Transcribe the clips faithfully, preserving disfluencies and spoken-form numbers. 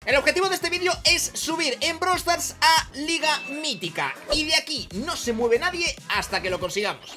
El objetivo de este vídeo es subir en Brawl Stars a Liga Mítica. Y de aquí no se mueve nadie hasta que lo consigamos.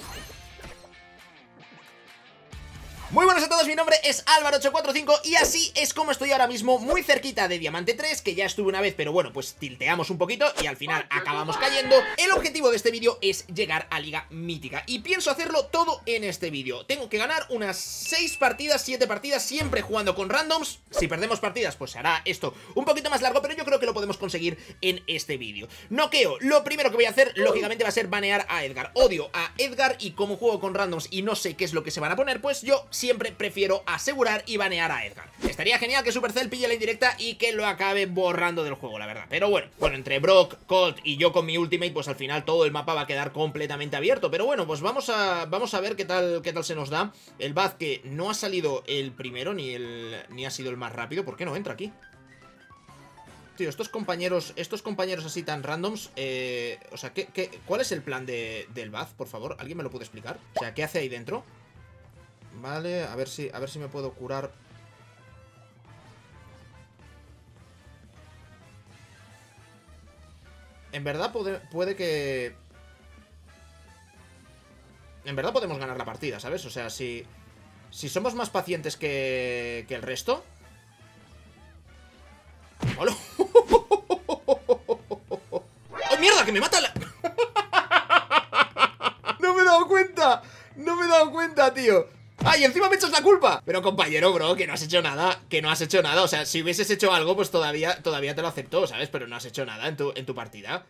Muy buenas a todos, mi nombre es Álvaro ocho cuatro cinco y así es como estoy ahora mismo, muy cerquita de Diamante tres, que ya estuve una vez, pero bueno, pues tilteamos un poquito y al final acabamos cayendo. El objetivo de este vídeo es llegar a Liga Mítica y pienso hacerlo todo en este vídeo. Tengo que ganar unas seis partidas, siete partidas, siempre jugando con randoms. Si perdemos partidas, pues se hará esto un poquito más largo, pero yo creo que lo podemos conseguir en este vídeo. Noqueo, lo primero que voy a hacer, lógicamente, va a ser banear a Edgar. Odio a Edgar y como juego con randoms y no sé qué es lo que se van a poner, pues yo siempre prefiero asegurar y banear a Edgar. Estaría genial que Supercell pille la indirecta y que lo acabe borrando del juego, la verdad. Pero bueno, bueno, entre Brock, Colt y yo con mi ultimate, pues al final todo el mapa va a quedar completamente abierto. Pero bueno, pues vamos a, vamos a ver qué tal, qué tal se nos da. El Baz, que no ha salido el primero ni, el, ni ha sido el más rápido. ¿Por qué no entra aquí? Tío, estos compañeros, estos compañeros así tan randoms, eh, o sea, ¿qué, qué, ¿cuál es el plan de, del Baz, por favor? ¿Alguien me lo puede explicar? O sea, ¿qué hace ahí dentro? Vale, a ver si, a ver si me puedo curar. En verdad puede, puede que... En verdad podemos ganar la partida, ¿sabes? O sea, si... Si somos más pacientes que, que el resto... ¡Hola! ¡Oh, mierda! ¡Que me mata la... ¡No me he dado cuenta! ¡No me he dado cuenta, tío! ¡Ay, encima me echas la culpa! Pero compañero, bro, que no has hecho nada. Que no has hecho nada, o sea, si hubieses hecho algo, pues todavía, todavía te lo acepto, ¿sabes? Pero no has hecho nada en tu, en tu partida.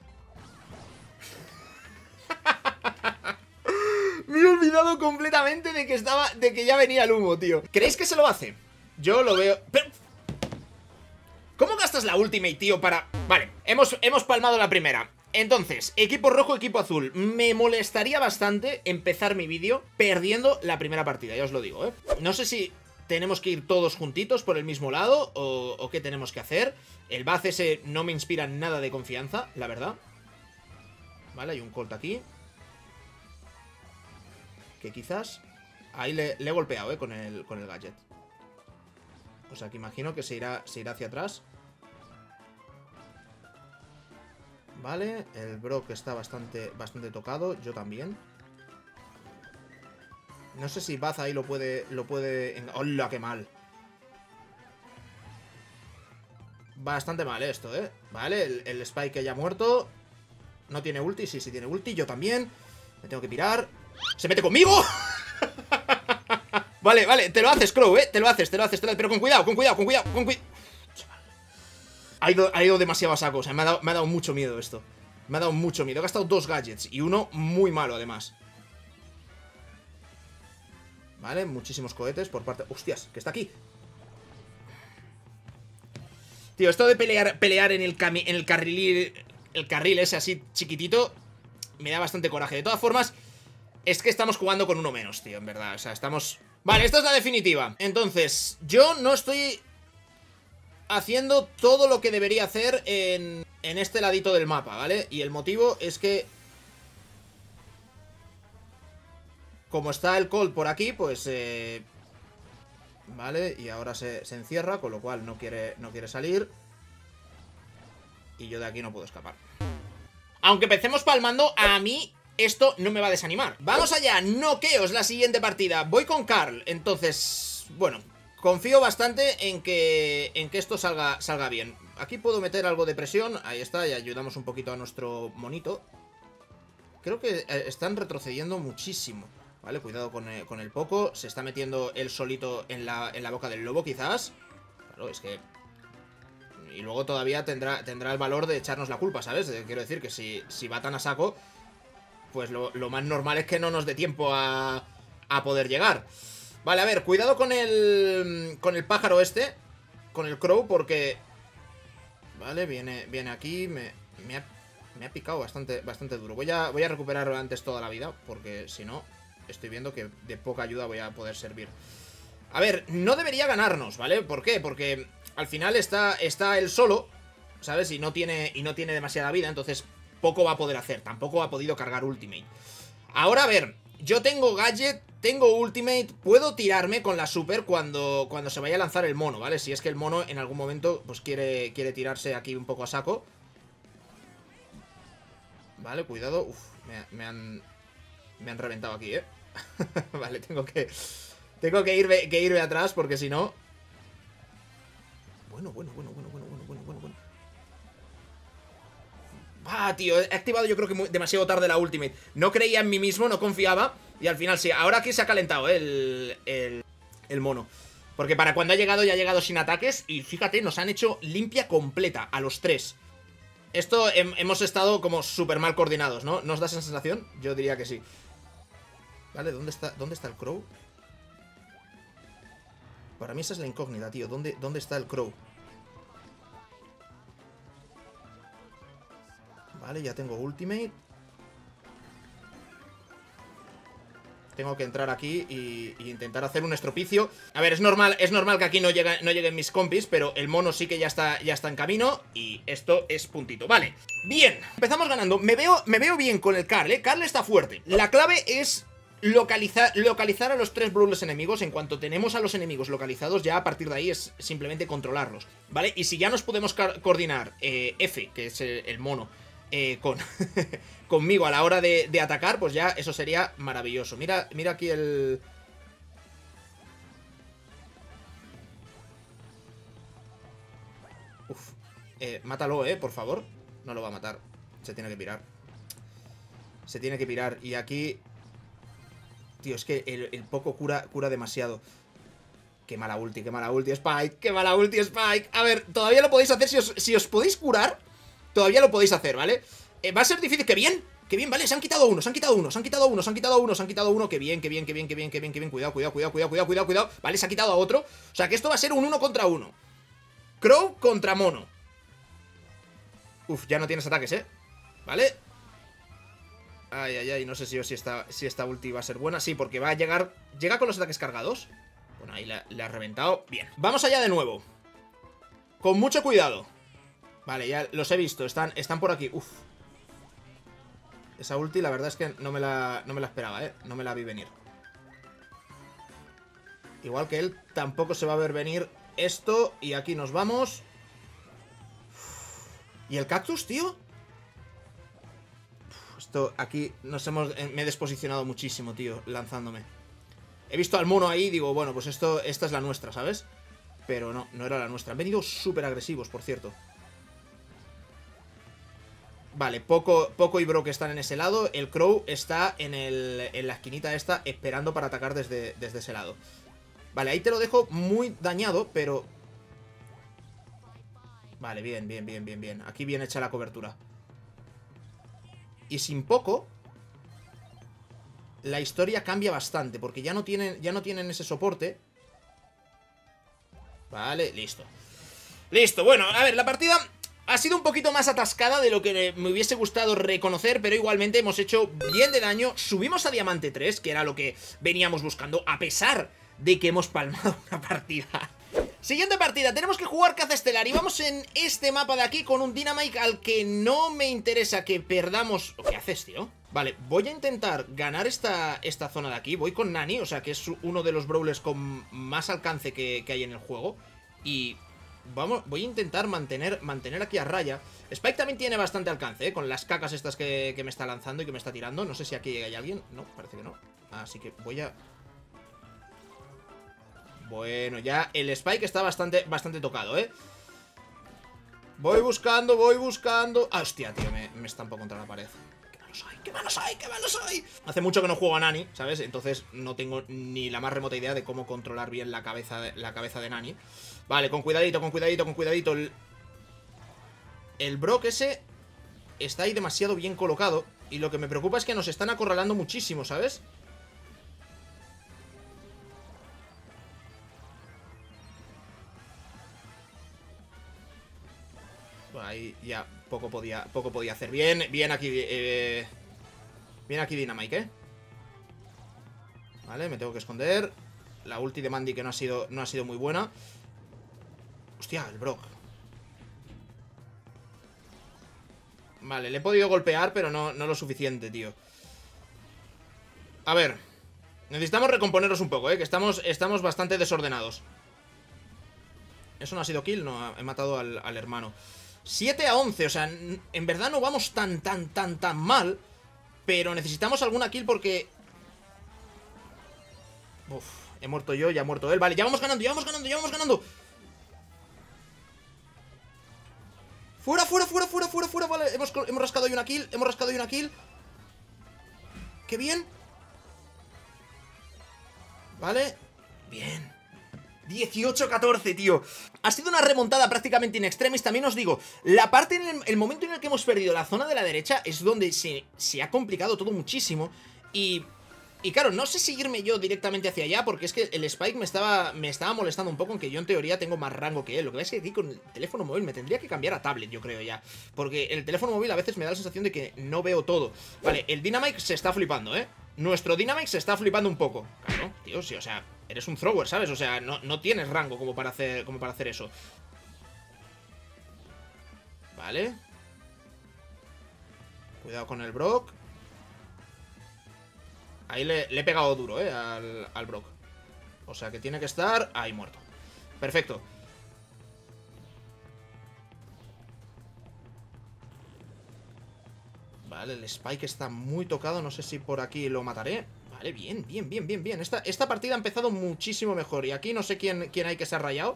Me he olvidado completamente de que estaba, de que ya venía el humo, tío. ¿Creéis que se lo hace? Yo lo veo... Pero... ¿Cómo gastas la ultimate, tío, para...? Vale, hemos, hemos palmado la primera. Entonces, equipo rojo, equipo azul. Me molestaría bastante empezar mi vídeo perdiendo la primera partida, ya os lo digo, ¿eh? No sé si tenemos que ir todos juntitos por el mismo lado o, o qué tenemos que hacer. El Baz ese no me inspira nada de confianza, la verdad. Vale, hay un Colt aquí. Que quizás... Ahí le, le he golpeado, ¿eh? Con el, con el gadget. O sea, que imagino que se irá, se irá hacia atrás. Vale, el Brock está bastante, bastante tocado. Yo también. No sé si Baz ahí lo puede... Lo puede... ¡Hola, qué mal! Bastante mal esto, ¿eh? Vale, el, el Spike ya ha muerto. No tiene ulti, sí, sí tiene ulti. Yo también. Me tengo que pirar. ¡Se mete conmigo! Vale, vale, te lo haces, Crow, ¿eh? Te lo haces, te lo haces, te lo haces. Pero con cuidado, con cuidado, con cuidado, con cuidado. Ha ido, ha ido demasiado a saco, o sea, me ha, dado, me ha dado mucho miedo esto. Me ha dado mucho miedo, he gastado dos gadgets y uno muy malo además. Vale, muchísimos cohetes por parte... ¡Hostias! Que está aquí. Tío, esto de pelear, pelear en el, cami... en el carril El carril ese así chiquitito me da bastante coraje. De todas formas, es que estamos jugando con uno menos, tío, en verdad. O sea, estamos... Vale, esta es la definitiva. Entonces, yo no estoy... haciendo todo lo que debería hacer en, en este ladito del mapa, ¿vale? Y el motivo es que... Como está el Colt por aquí, pues... Eh, vale, y ahora se, se encierra, con lo cual no quiere, no quiere salir. Y yo de aquí no puedo escapar. Aunque empecemos palmando, a mí... esto no me va a desanimar. Vamos allá, noqueos la siguiente partida. Voy con Carl, entonces... Bueno... Confío bastante en que, en que esto salga, salga bien. Aquí puedo meter algo de presión. Ahí está, y ayudamos un poquito a nuestro monito. Creo que están retrocediendo muchísimo. Vale, cuidado con el, con el Poco. Se está metiendo él solito en la, en la boca del lobo, quizás. Claro, es que... Y luego todavía tendrá, tendrá el valor de echarnos la culpa, ¿sabes? Quiero decir que si, si va tan a saco, pues lo, lo más normal es que no nos dé tiempo a, a poder llegar. Vale, a ver, cuidado con el... Con el pájaro este. Con el Crow, porque... Vale, viene, viene aquí. Me, me, ha, me ha picado bastante, bastante duro. Voy a, voy a recuperar antes toda la vida, porque si no, estoy viendo que de poca ayuda voy a poder servir. A ver, no debería ganarnos, ¿vale? ¿Por qué? Porque al final está, está él solo, ¿sabes? Y no tiene, y no tiene demasiada vida, entonces poco va a poder hacer. Tampoco ha podido cargar ultimate. Ahora, a ver, yo tengo gadget... Tengo ultimate, puedo tirarme con la super cuando, cuando se vaya a lanzar el mono, ¿vale? Si es que el mono en algún momento pues quiere, quiere tirarse aquí un poco a saco. Vale, cuidado. Uf, me, me han... Me han reventado aquí, ¿eh? Vale, tengo que... Tengo que irme, que irme atrás porque si no... Bueno, bueno, bueno, bueno, bueno, bueno, bueno, bueno, bueno. Ah, tío, he activado yo creo que muy, demasiado tarde la ultimate. No creía en mí mismo, no confiaba. Y al final sí, ahora aquí se ha calentado, ¿eh? el, el, el mono. Porque para cuando ha llegado ya ha llegado sin ataques. Y fíjate, nos han hecho limpia completa a los tres. Esto he, hemos estado como súper mal coordinados, ¿no? ¿Nos da esa sensación? Yo diría que sí. Vale, ¿dónde está, dónde está el Crow? Para mí esa es la incógnita, tío. ¿Dónde, dónde está el Crow? Vale, ya tengo ultimate. Tengo que entrar aquí y, y intentar hacer un estropicio. A ver, es normal, es normal que aquí no, llega, no lleguen mis compis, pero el mono sí que ya está, ya está en camino. Y esto es puntito. Vale, bien, empezamos ganando. Me veo, me veo bien con el Karl, ¿eh? Karl está fuerte. La clave es localizar, localizar a los tres brawlers enemigos. En cuanto tenemos a los enemigos localizados, ya a partir de ahí es simplemente controlarlos, ¿vale? Y si ya nos podemos coordinar eh, F, que es el, el mono, Eh, con conmigo a la hora de, de atacar, pues ya eso sería maravilloso. Mira, mira aquí el... Uf, eh, mátalo, eh, por favor. No lo va a matar, se tiene que pirar. Se tiene que pirar, y aquí... Tío, es que el, el poco cura, cura demasiado. Qué mala ulti, qué mala ulti, Spike. Qué mala ulti, Spike. A ver, todavía lo podéis hacer, si os, si os podéis curar, todavía lo podéis hacer, ¿vale? Eh, va a ser difícil, que bien, que bien, vale, se han quitado uno, se han quitado uno, se han quitado uno, se han quitado uno, se han quitado uno, que bien, que bien, que bien, que bien, que bien, que bien, cuidado, cuidado, cuidado, cuidado, cuidado, cuidado, cuidado, vale, se ha quitado a otro, o sea que esto va a ser un uno contra uno. Crow contra mono. Uf, ya no tienes ataques, ¿eh? Vale. Ay, ay, ay, no sé si, si, esta, si esta ulti va a ser buena, sí, porque va a llegar, llega con los ataques cargados. Bueno, ahí le, le ha reventado, bien. Vamos allá de nuevo. Con mucho cuidado. Vale, ya los he visto, están, están por aquí, uf. Esa ulti, la verdad es que no me la, no me la esperaba, ¿eh? No me la vi venir. Igual que él, tampoco se va a ver venir esto. Y aquí nos vamos. ¿Y el cactus, tío? Esto, aquí nos hemos... Me he desposicionado muchísimo, tío, lanzándome. He visto al mono ahí y digo, bueno, pues esto, esta es la nuestra, ¿sabes? Pero no, no era la nuestra. Han venido súper agresivos, por cierto. Vale, Poco, Poco y Brock están en ese lado. El Crow está en, el, en la esquinita esta, esperando para atacar desde, desde ese lado. Vale, ahí te lo dejo muy dañado, pero... Vale, bien, bien, bien, bien, bien. Aquí bien hecha la cobertura. Y sin Poco, la historia cambia bastante, porque ya no tienen, ya no tienen ese soporte. Vale, listo. Listo, bueno, a ver, la partida... ha sido un poquito más atascada de lo que me hubiese gustado reconocer, pero igualmente hemos hecho bien de daño. Subimos a Diamante tres, que era lo que veníamos buscando, a pesar de que hemos palmado una partida. Siguiente partida, tenemos que jugar Caza Estelar y vamos en este mapa de aquí con un Dynamite al que no me interesa que perdamos... ¿Qué haces, tío? Vale, voy a intentar ganar esta, esta zona de aquí. Voy con Nani, o sea que es uno de los brawlers con más alcance que, que hay en el juego. Y... Vamos, voy a intentar mantener, mantener aquí a raya. Spike también tiene bastante alcance, ¿eh? Con las cacas estas que, que me está lanzando y que me está tirando. No sé si aquí hay alguien. No, parece que no. Así que voy a... Bueno, ya el Spike está bastante, bastante tocado, ¿eh? Voy buscando, voy buscando... Ah, hostia, tío, me, me estampo contra la pared. ¡Qué malo soy! ¡Qué malo soy! ¡Qué malo soy! Hace mucho que no juego a Nani, ¿sabes? Entonces no tengo ni la más remota idea de cómo controlar bien la cabeza de, la cabeza de Nani. Vale, con cuidadito, con cuidadito, con cuidadito. El, el Brock ese está ahí demasiado bien colocado. Y lo que me preocupa es que nos están acorralando muchísimo, ¿sabes? Ahí ya poco podía, poco podía hacer. Bien, bien aquí, eh, bien aquí Dynamite, ¿eh? Vale, me tengo que esconder. La ulti de Mandy que no ha sido, no ha sido muy buena. Hostia, el Brock. Vale, le he podido golpear, pero no, no lo suficiente, tío. A ver. Necesitamos recomponernos un poco, eh. Que estamos, estamos bastante desordenados. Eso no ha sido kill, no, he matado al, al hermano. siete a once, o sea, en verdad no vamos tan, tan, tan, tan mal. Pero necesitamos alguna kill porque... Uf, he muerto yo, ya ha muerto él. Vale, ya vamos ganando, ya vamos ganando, ya vamos ganando. Fuera, fuera, fuera, fuera, fuera, fuera. Vale, hemos, hemos rascado ahí una kill, hemos rascado ahí una kill. ¡Qué bien! Vale, bien. dieciocho a catorce, tío. Ha sido una remontada prácticamente in extremis. También os digo, la parte en el, el momento en el que hemos perdido la zona de la derecha es donde se, se ha complicado todo muchísimo. Y... Y claro, no sé si irme yo directamente hacia allá, porque es que el Spike me estaba, me estaba molestando un poco, aunque yo en teoría tengo más rango que él. Lo que pasa es que aquí con el teléfono móvil me tendría que cambiar a tablet, yo creo ya. Porque el teléfono móvil a veces me da la sensación de que no veo todo. Vale, el Dynamite se está flipando, ¿eh? Nuestro Dynamite se está flipando un poco. Claro, tío, sí, o sea, eres un thrower, ¿sabes? O sea, no, no tienes rango como para hacer, como para hacer eso. Vale. Cuidado con el Brock. Ahí le, le he pegado duro, eh, al, al Brock. O sea que tiene que estar ahí muerto. Perfecto. Vale, el Spike está muy tocado. No sé si por aquí lo mataré. Vale, bien, bien, bien, bien, bien. Esta, esta partida ha empezado muchísimo mejor. Y aquí no sé quién, quién hay que se ha rayado.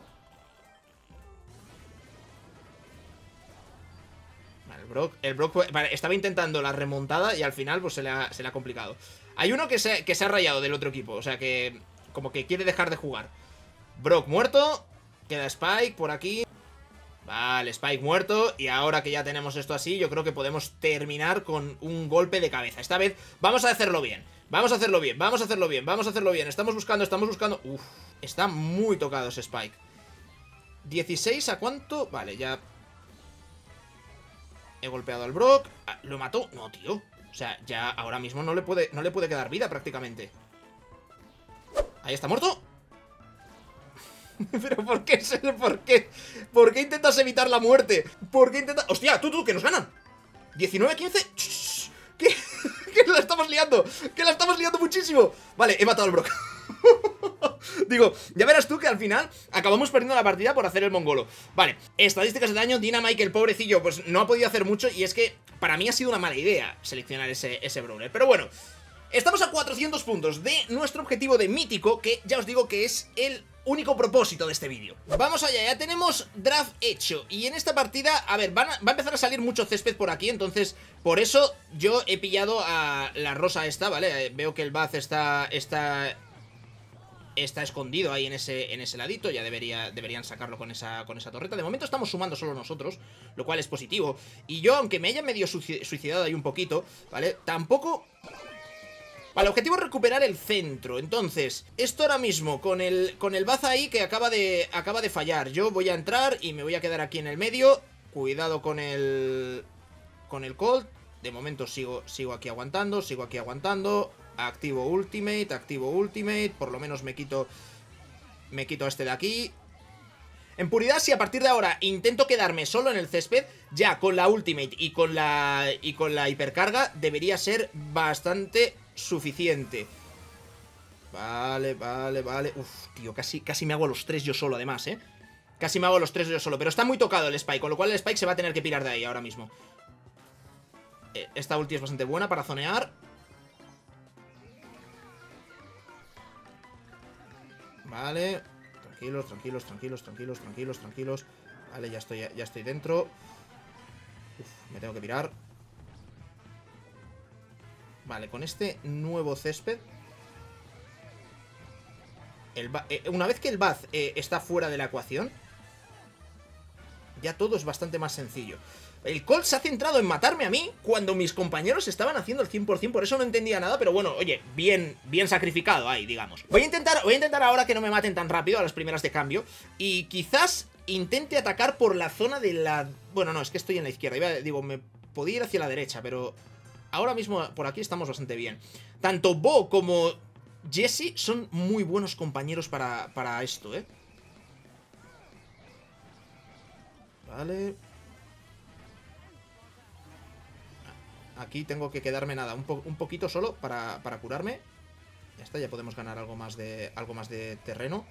Vale, el Brock, el Brock vale, estaba intentando la remontada y al final pues se le ha, se le ha complicado. Hay uno que se, que se ha rayado del otro equipo. O sea que como que quiere dejar de jugar. Brock muerto. Queda Spike por aquí. Vale, Spike muerto. Y ahora que ya tenemos esto así, yo creo que podemos terminar con un golpe de cabeza. Esta vez vamos a hacerlo bien. Vamos a hacerlo bien, vamos a hacerlo bien, vamos a hacerlo bien. Estamos buscando, estamos buscando. Uf, está muy tocado ese Spike. dieciséis a cuánto. Vale, ya he golpeado al Brock. Ah, ¿lo mató? No, tío. O sea, ya ahora mismo no le puede, no le puede quedar vida prácticamente. Ahí está muerto. Pero ¿por qué? ¿Por qué? ¿Por qué intentas evitar la muerte? ¿Por qué intentas...? ¡Hostia! ¡Tú, tú! ¡Que nos ganan! diecinueve a quince. ¿Qué? ¿Qué la estamos liando? ¡Que la estamos liando muchísimo! Vale, he matado al Brock. Digo, ya verás tú que al final acabamos perdiendo la partida por hacer el mongolo. Vale, estadísticas de daño. Dynamite, el pobrecillo, pues no ha podido hacer mucho. Y es que para mí ha sido una mala idea seleccionar ese, ese brawler. Pero bueno, estamos a cuatrocientos puntos de nuestro objetivo de mítico, que ya os digo que es el único propósito de este vídeo. Vamos allá, ya tenemos draft hecho. Y en esta partida, a ver, van a, va a empezar a salir mucho césped por aquí. Entonces, por eso yo he pillado a la rosa esta, ¿vale? Veo que el Baz está... está Está escondido ahí en ese, en ese ladito. Ya debería, deberían sacarlo con esa, con esa torreta. De momento estamos sumando solo nosotros, lo cual es positivo. Y yo, aunque me haya medio suicidado ahí un poquito, ¿vale? Tampoco... Vale, el objetivo es recuperar el centro. Entonces, esto ahora mismo con el, con el Baz ahí que acaba de, acaba de fallar. Yo voy a entrar y me voy a quedar aquí en el medio. Cuidado con el... Con el Colt. De momento sigo, sigo aquí aguantando, sigo aquí aguantando. Activo Ultimate, activo Ultimate. Por lo menos me quito Me quito a este de aquí. En puridad, si a partir de ahora intento quedarme solo en el césped, ya con la Ultimate y con la, y con la hipercarga debería ser bastante suficiente. Vale, vale, vale. Uf, tío, casi, casi me hago los tres yo solo además, ¿eh? Casi me hago los tres yo solo. Pero está muy tocado el Spike, con lo cual el Spike se va a tener que pirar de ahí ahora mismo. Esta ulti es bastante buena para zonear. Vale, tranquilos, tranquilos, tranquilos, tranquilos, tranquilos, tranquilos. Vale, ya estoy, ya estoy dentro. Uf, me tengo que pirar. Vale, con este nuevo césped el eh, una vez que el Baz eh, está fuera de la ecuación, ya todo es bastante más sencillo. El Colt se ha centrado en matarme a mí cuando mis compañeros estaban haciendo el cien por cien, por eso no entendía nada, pero bueno, oye, bien, bien sacrificado ahí, digamos. Voy a intentar, voy a intentar ahora que no me maten tan rápido a las primeras de cambio, y quizás intente atacar por la zona de la... Bueno, no, es que estoy en la izquierda, iba, digo, me podía ir hacia la derecha, pero ahora mismo por aquí estamos bastante bien. Tanto Bo como Jesse son muy buenos compañeros para, para esto, ¿eh? Vale... Aquí tengo que quedarme nada, un, po un poquito solo para, para curarme. Ya está, ya podemos ganar algo más de, algo más de terreno.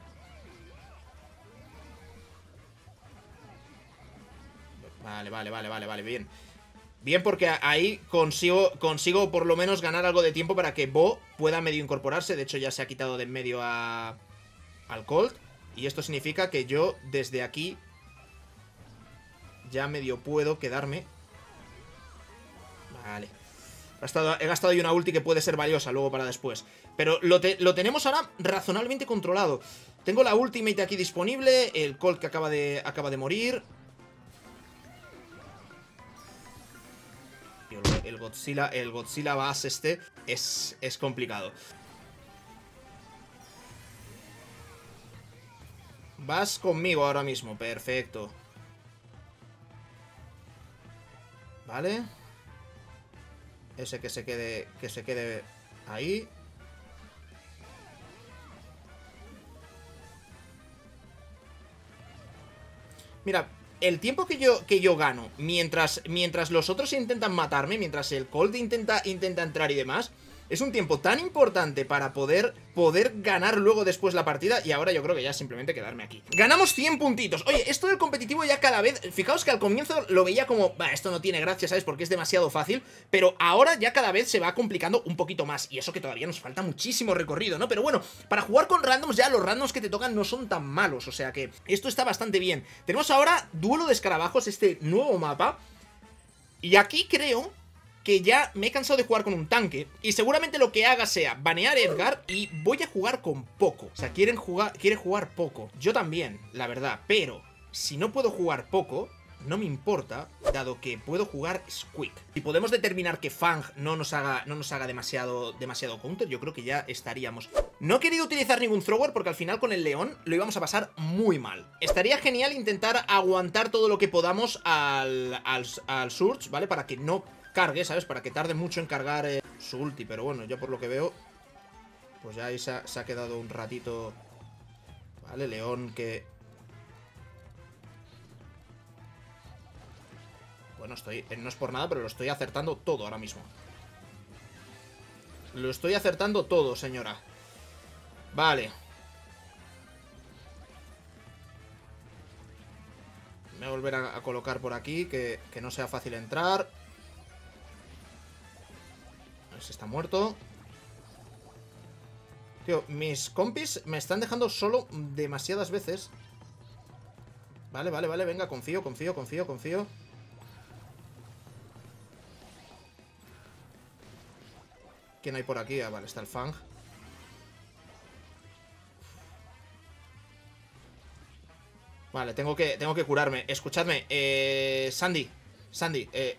Vale, vale, vale, vale, vale, bien. Bien, porque ahí consigo, consigo por lo menos ganar algo de tiempo para que Bo pueda medio incorporarse. De hecho, ya se ha quitado de en medio a, al Colt. Y esto significa que yo desde aquí ya medio puedo quedarme. Vale. He gastado, he gastado ahí una ulti que puede ser valiosa luego para después. Pero lo, te, lo tenemos ahora razonablemente controlado. Tengo la ultimate aquí disponible. El Colt que acaba de, acaba de morir. El Godzilla, el Godzilla Bass este es, es complicado. Vas conmigo ahora mismo, perfecto. Vale. Ese que se quede, que se quede ahí. Mira, el tiempo que yo, que yo gano mientras, mientras los otros intentan matarme, mientras el Colt intenta, intenta entrar y demás, es un tiempo tan importante para poder, poder ganar luego después la partida. Y ahora yo creo que ya simplemente quedarme aquí. Ganamos cien puntitos. Oye, esto del competitivo ya cada vez... Fijaos que al comienzo lo veía como... Bah, esto no tiene gracia, ¿sabes? Porque es demasiado fácil. Pero ahora ya cada vez se va complicando un poquito más. Y eso que todavía nos falta muchísimo recorrido, ¿no? Pero bueno, para jugar con randoms ya los randoms que te tocan no son tan malos. O sea que esto está bastante bien. Tenemos ahora Duelo de Escarabajos, este nuevo mapa. Y aquí creo... que ya me he cansado de jugar con un tanque. Y seguramente lo que haga sea banear a Edgar y voy a jugar con poco. O sea, quieren jugar, quiere jugar poco. Yo también, la verdad. Pero si no puedo jugar poco, no me importa, dado que puedo jugar Squeak. Si podemos determinar que Fang no nos haga, no nos haga demasiado, demasiado counter, yo creo que ya estaríamos. No he querido utilizar ningún thrower porque al final con el león lo íbamos a pasar muy mal. Estaría genial intentar aguantar todo lo que podamos al, al, al Surge, ¿vale? Para que no cargue, ¿sabes? Para que tarde mucho en cargar eh, su ulti. Pero bueno, yo por lo que veo, pues ya ahí se ha, se ha quedado un ratito. Vale, león que... Bueno, estoy... No es por nada, pero lo estoy acertando todo ahora mismo. Lo estoy acertando todo, señora. Vale. Me voy a volver a, a colocar por aquí, que, que no sea fácil entrar. Se está muerto. Tío, mis compis me están dejando solo demasiadas veces. Vale, vale, vale, venga, confío, confío, confío, confío. ¿Quién hay por aquí? Ah, vale, está el Fang. Vale, tengo que, tengo que curarme. Escuchadme, eh... Sandy, Sandy, eh...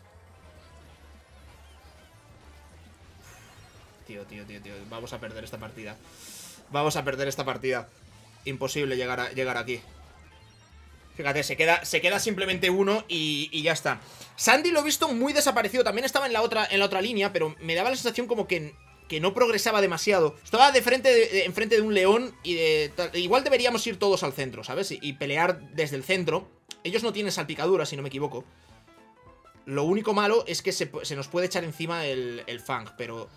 Tío, tío, tío, tío. Vamos a perder esta partida. Vamos a perder esta partida. Imposible llegar, a, llegar aquí. Fíjate, se queda, se queda simplemente uno y, y ya está. Sandy lo he visto muy desaparecido. También estaba en la otra, en la otra línea, pero me daba la sensación como que, que no progresaba demasiado. Estaba de frente de, de, enfrente de un león y de... Igual deberíamos ir todos al centro, ¿sabes? Y, y pelear desde el centro. Ellos no tienen salpicadura, si no me equivoco. Lo único malo es que se, se nos puede echar encima el, el Fang, pero...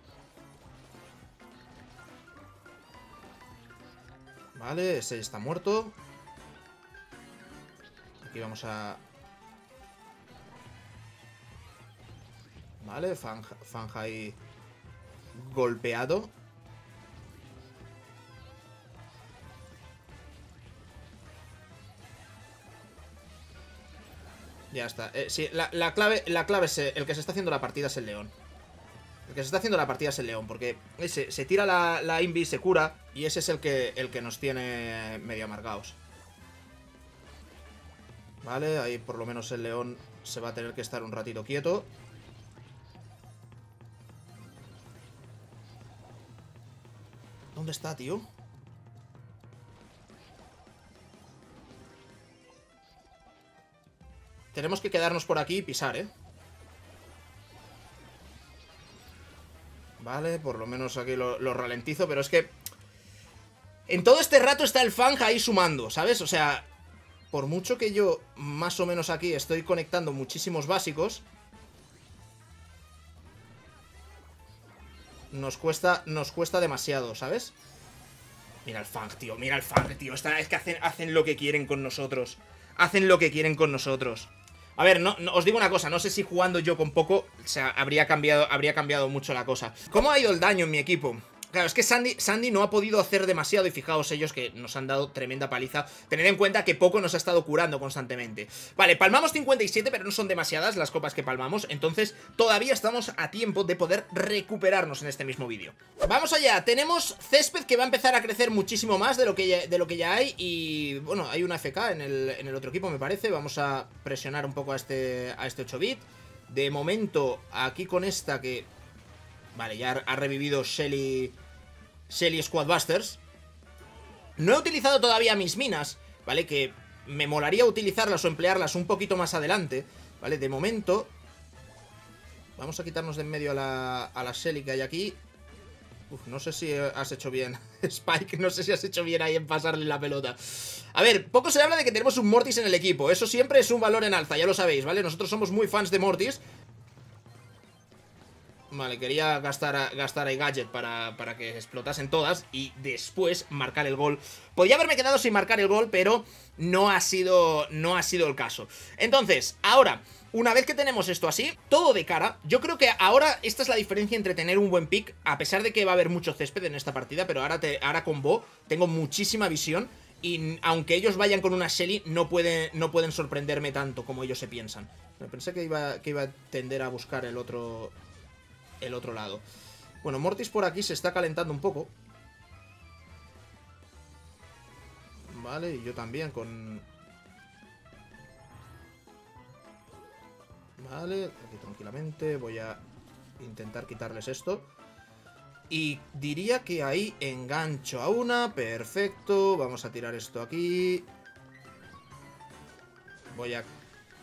Vale, ese está muerto. Aquí vamos a... Vale, Fang, Fang ahí golpeado. Ya está. Eh, sí, la, la clave, la clave es el que se está haciendo la partida es el león. El que se está haciendo la partida es el león, porque ese se tira la, la invi, se cura, y ese es el que, el que nos tiene medio amargados. Vale, ahí por lo menos el león se va a tener que estar un ratito quieto. ¿Dónde está, tío? Tenemos que quedarnos por aquí y pisar, ¿eh? Vale, por lo menos aquí lo, lo ralentizo, pero es que... En todo este rato está el Fang ahí sumando, ¿sabes? O sea, por mucho que yo más o menos aquí estoy conectando muchísimos básicos... nos cuesta, nos cuesta demasiado, ¿sabes? Mira el Fang, tío, mira el Fang, tío. Esta, es que hacen, hacen lo que quieren con nosotros. Hacen lo que quieren con nosotros. A ver, no, no, os digo una cosa, no sé si jugando yo con poco, o sea, habría cambiado, habría cambiado mucho la cosa. ¿Cómo ha ido el daño en mi equipo? Claro, es que Sandy, Sandy no ha podido hacer demasiado y fijaos ellos que nos han dado tremenda paliza. Tened en cuenta que Poco nos ha estado curando constantemente. Vale, palmamos cincuenta y siete, pero no son demasiadas las copas que palmamos, entonces todavía estamos a tiempo de poder recuperarnos en este mismo vídeo. Vamos allá, tenemos césped que va a empezar a crecer muchísimo más de lo que ya, de lo que ya hay y, bueno, hay una F K en el, en el otro equipo, me parece. Vamos a presionar un poco a este, a este ocho bit. De momento, aquí con esta que... Vale, ya ha revivido Shelly... Shelly Squadbusters. No he utilizado todavía mis minas, ¿vale? Que me molaría utilizarlas o emplearlas un poquito más adelante, ¿vale? De momento vamos a quitarnos de en medio a la, a la Shelly que hay aquí. Uf, no sé si has hecho bien, Spike, no sé si has hecho bien ahí en pasarle la pelota. A ver, poco se habla de que tenemos un Mortis en el equipo. Eso siempre es un valor en alza, ya lo sabéis, ¿vale? Nosotros somos muy fans de Mortis. Vale, quería gastar, gastar ahí Gadget para, para que explotasen todas y después marcar el gol. Podría haberme quedado sin marcar el gol, pero no ha sido, no ha sido el caso. Entonces, ahora, una vez que tenemos esto así, todo de cara, yo creo que ahora esta es la diferencia entre tener un buen pick, a pesar de que va a haber mucho césped en esta partida, pero ahora, te, ahora con Bo tengo muchísima visión. Y aunque ellos vayan con una Shelly, no, puede, no pueden sorprenderme tanto como ellos se piensan. Me pensé que iba, que iba a tender a buscar el otro... el otro lado. Bueno, Mortis por aquí se está calentando un poco. Vale, y yo también con... Vale, aquí tranquilamente voy a intentar quitarles esto. Y diría que ahí engancho a una. Perfecto, vamos a tirar esto aquí. Voy a...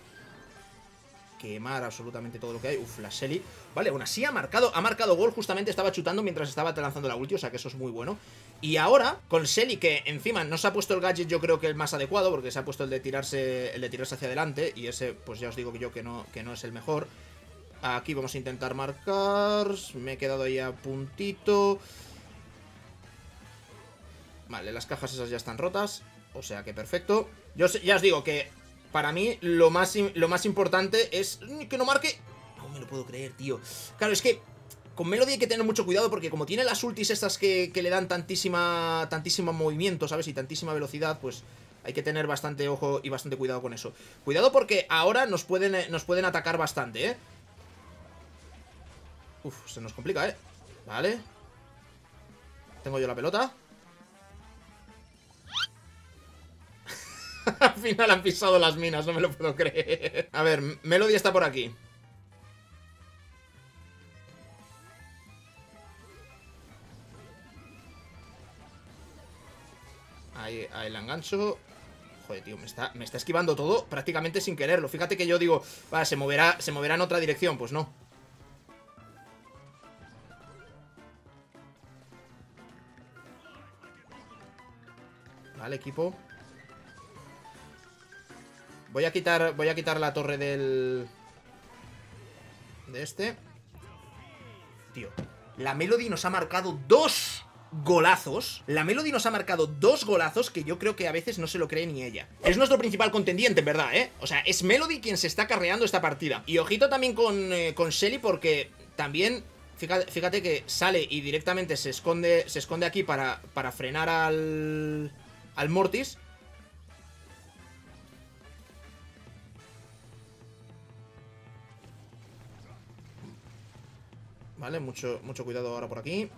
quemar absolutamente todo lo que hay. Uf, la Shelly. Vale, aún así ha marcado, ha marcado gol. Justamente estaba chutando mientras estaba lanzando la ulti, o sea que eso es muy bueno. Y ahora, con Shelly, que encima no se ha puesto el gadget, yo creo que el más adecuado, porque se ha puesto el de tirarse, el de tirarse hacia adelante. Y ese, pues ya os digo que yo que no, que no es el mejor. Aquí vamos a intentar marcar. Me he quedado ahí a puntito. Vale, las cajas esas ya están rotas. O sea que perfecto. Yo ya os digo que para mí lo más, lo más importante es que no marque... No me lo puedo creer, tío. Claro, es que con Melody hay que tener mucho cuidado porque como tiene las ultis estas que, que le dan tantísima, tantísimo movimiento, ¿sabes? Y tantísima velocidad, pues hay que tener bastante ojo y bastante cuidado con eso. Cuidado porque ahora nos pueden, nos pueden atacar bastante, ¿eh? Uf, se nos complica, ¿eh? Vale. Tengo yo la pelota. Al final han pisado las minas, no me lo puedo creer. A ver, Melody está por aquí. Ahí, ahí la engancho. Joder, tío, me está, me está esquivando todo prácticamente sin quererlo. Fíjate que yo digo, va, se moverá, se moverá en otra dirección. Pues no. Vale, equipo. Voy a quitar, voy a quitar la torre del... de este. Tío, la Melody nos ha marcado dos golazos. La Melody nos ha marcado dos golazos que yo creo que a veces no se lo cree ni ella. Es nuestro principal contendiente, en verdad, ¿eh? O sea, es Melody quien se está carreando esta partida. Y ojito también con, eh, con Shelly porque también... Fíjate, fíjate que sale y directamente se esconde, se esconde aquí para, para frenar al... al Mortis. Vale, mucho, mucho cuidado ahora por aquí.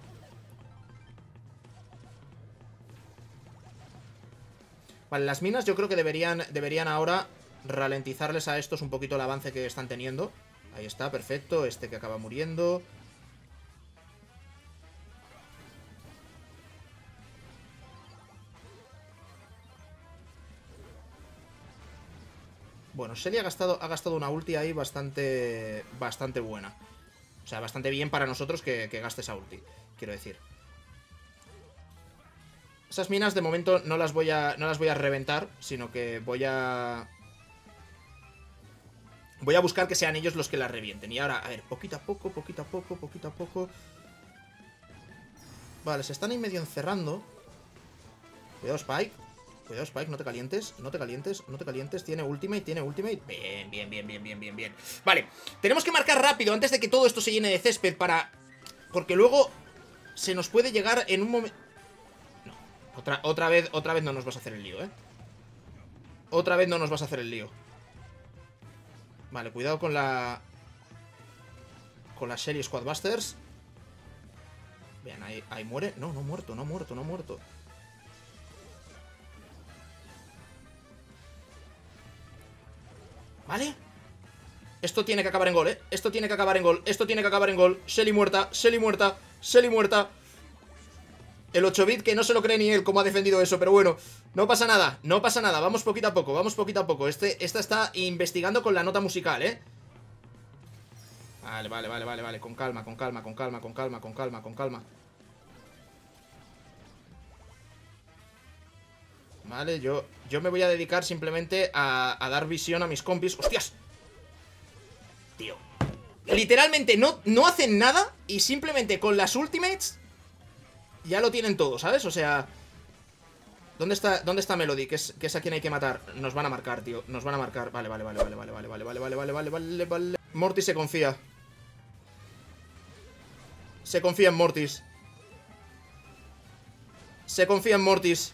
Vale, las minas yo creo que deberían, deberían ahora ralentizarles a estos un poquito el avance que están teniendo. Ahí está, perfecto. Este que acaba muriendo. Bueno, Shelly ha gastado, ha gastado una ulti ahí bastante, bastante buena. O sea, bastante bien para nosotros que, que gaste esa ulti, quiero decir. Esas minas de momento no las voy a, no las voy a reventar, sino que voy a... Voy a buscar que sean ellos los que las revienten. Y ahora, a ver, poquito a poco, poquito a poco, poquito a poco. Vale, se están ahí medio encerrando. Cuidado, Spike. Cuidado, Spike, no te calientes, no te calientes, no te calientes. Tiene ultimate, tiene ultimate. Bien, bien, bien, bien, bien, bien, bien. Vale, tenemos que marcar rápido antes de que todo esto se llene de césped para... Porque luego se nos puede llegar en un momento... No, otra, otra vez, otra vez no nos vas a hacer el lío, ¿eh? Otra vez no nos vas a hacer el lío. Vale, cuidado con la... Con la Shelly Squadbusters. Bien, ahí, ahí muere. No, no muerto, no muerto, no muerto. ¿Vale? Esto tiene que acabar en gol, ¿eh? Esto tiene que acabar en gol, esto tiene que acabar en gol. Shelly muerta, Shelly muerta, Shelly muerta. El ocho bit que no se lo cree ni él cómo ha defendido eso, pero bueno, no pasa nada, no pasa nada. Vamos poquito a poco, vamos poquito a poco. Este, esta está investigando con la nota musical, ¿eh? Vale, vale, vale, vale, vale. Con calma, con calma, con calma, con calma, con calma, con calma. Vale, yo, yo me voy a dedicar simplemente a, a dar visión a mis compis. ¡Hostias! Tío. Literalmente no, no hacen nada y simplemente con las ultimates ya lo tienen todo, ¿sabes? O sea... ¿Dónde está, dónde está Melody? Que es, que es a quien hay que matar. Nos van a marcar, tío. Nos van a marcar. Vale, vale, vale, vale, vale, vale, vale, vale, vale, vale, vale, vale, vale. Mortis se confía. Se confía en Mortis. Se confía en Mortis.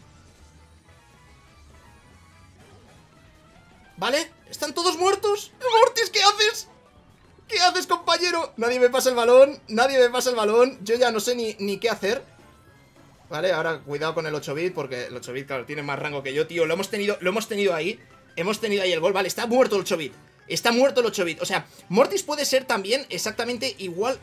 ¿Vale? ¿Están todos muertos? Mortis, ¿qué haces? ¿Qué haces, compañero? Nadie me pasa el balón. Nadie me pasa el balón. Yo ya no sé ni, ni qué hacer. Vale, ahora cuidado con el ocho bit, porque el ocho bit, claro, tiene más rango que yo, tío. Lo hemos tenido, lo hemos tenido ahí. Hemos tenido ahí el gol. Vale, está muerto el ocho bit. Está muerto el ocho bit. O sea, Mortis puede ser también exactamente igual.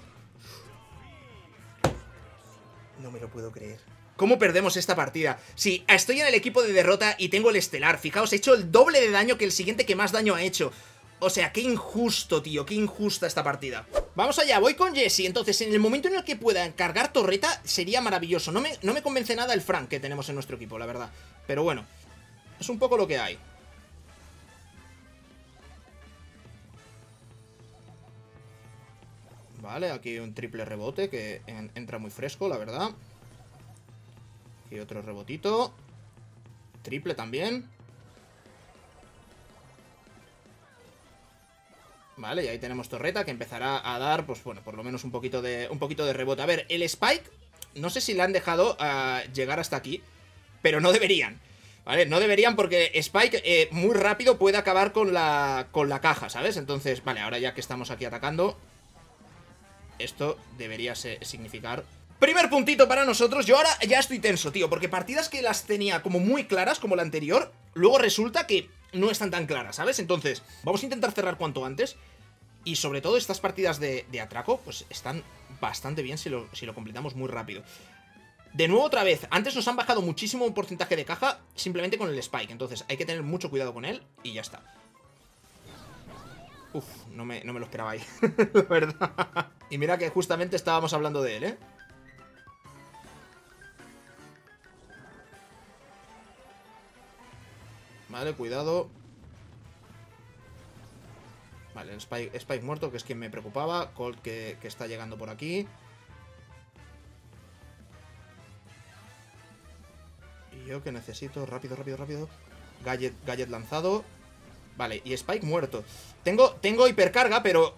No me lo puedo creer. ¿Cómo perdemos esta partida? Sí, estoy en el equipo de derrota y tengo el estelar. Fijaos, he hecho el doble de daño que el siguiente que más daño ha hecho. O sea, qué injusto, tío, qué injusta esta partida. Vamos allá, voy con Jesse. Entonces, en el momento en el que pueda cargar torreta, sería maravilloso. No me, no me convence nada el Frank que tenemos en nuestro equipo, la verdad. Pero bueno, es un poco lo que hay. Vale, aquí hay un triple rebote que en, entra muy fresco, la verdad. Aquí otro rebotito. Triple también. Vale, y ahí tenemos torreta que empezará a dar, pues bueno, por lo menos un poquito de, un poquito de rebote. A ver, el Spike, no sé si le han dejado uh, llegar hasta aquí, pero no deberían. ¿Vale? No deberían porque Spike eh, muy rápido puede acabar con la, con la caja, ¿sabes? Entonces, vale, ahora ya que estamos aquí atacando, esto debería ser, significar... Primer puntito para nosotros. Yo ahora ya estoy tenso, tío, porque partidas que las tenía como muy claras, como la anterior, luego resulta que no están tan claras, ¿sabes? Entonces, vamos a intentar cerrar cuanto antes. Y sobre todo estas partidas de, de atraco, pues están bastante bien si lo, si lo completamos muy rápido. De nuevo otra vez, antes nos han bajado muchísimo un porcentaje de caja simplemente con el Spike. Entonces hay que tener mucho cuidado con él y ya está. Uf, no me, no me lo esperaba ahí, la verdad. Y mira que justamente estábamos hablando de él, ¿eh? Vale, cuidado. Vale, el Spike, Spike muerto, que es quien me preocupaba. Colt que, que está llegando por aquí. Y yo que necesito... Rápido, rápido, rápido. Gadget, gadget lanzado. Vale, y Spike muerto. Tengo, tengo hipercarga, pero...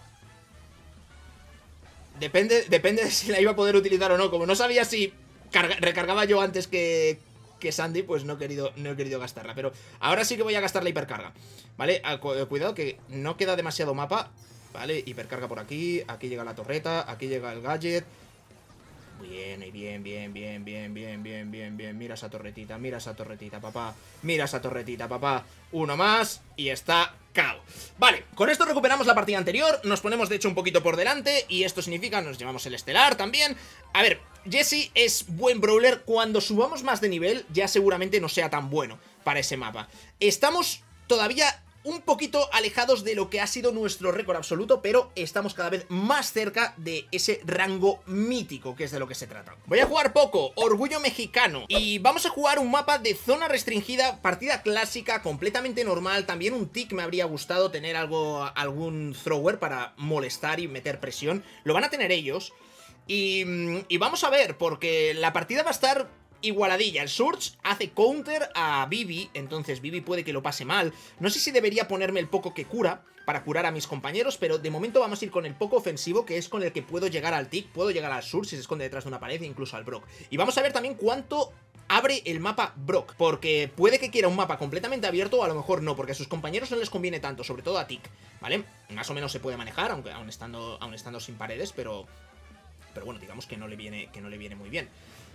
Depende, depende de si la iba a poder utilizar o no. Como no sabía si carga, recargaba yo antes que... que Sandy, pues no he, querido, no he querido gastarla. Pero ahora sí que voy a gastar la hipercarga. ¿Vale? Cuidado que no queda demasiado mapa. ¿Vale? Hipercarga por aquí. Aquí llega la torreta. Aquí llega el gadget. Bien, bien, bien, bien, bien, bien, bien, bien, bien. Mira esa torretita, mira esa torretita, papá. Mira esa torretita, papá. Uno más y está K O. Vale, con esto recuperamos la partida anterior. Nos ponemos de hecho un poquito por delante. Y esto significa, nos llevamos el estelar también. A ver, Jesse es buen brawler. Cuando subamos más de nivel ya seguramente no sea tan bueno para ese mapa. Estamos todavía un poquito alejados de lo que ha sido nuestro récord absoluto, pero estamos cada vez más cerca de ese rango mítico, que es de lo que se trata. Voy a jugar poco, Orgullo Mexicano, y vamos a jugar un mapa de zona restringida, partida clásica, completamente normal. También un tick me habría gustado tener algo, algún thrower para molestar y meter presión. Lo van a tener ellos. Y, y vamos a ver, porque la partida va a estar igualadilla. El Surge hace counter a Vivi, entonces Vivi puede que lo pase mal. No sé si debería ponerme el poco que cura para curar a mis compañeros, pero de momento vamos a ir con el poco ofensivo, que es con el que puedo llegar al Tick, puedo llegar al Surge si se esconde detrás de una pared, e incluso al Brock. Y vamos a ver también cuánto abre el mapa Brock, porque puede que quiera un mapa completamente abierto o a lo mejor no, porque a sus compañeros no les conviene tanto, sobre todo a Tick, ¿vale? Más o menos se puede manejar, aunque aún estando, aún estando sin paredes, pero... Pero bueno, digamos que no le viene, que no le viene muy bien.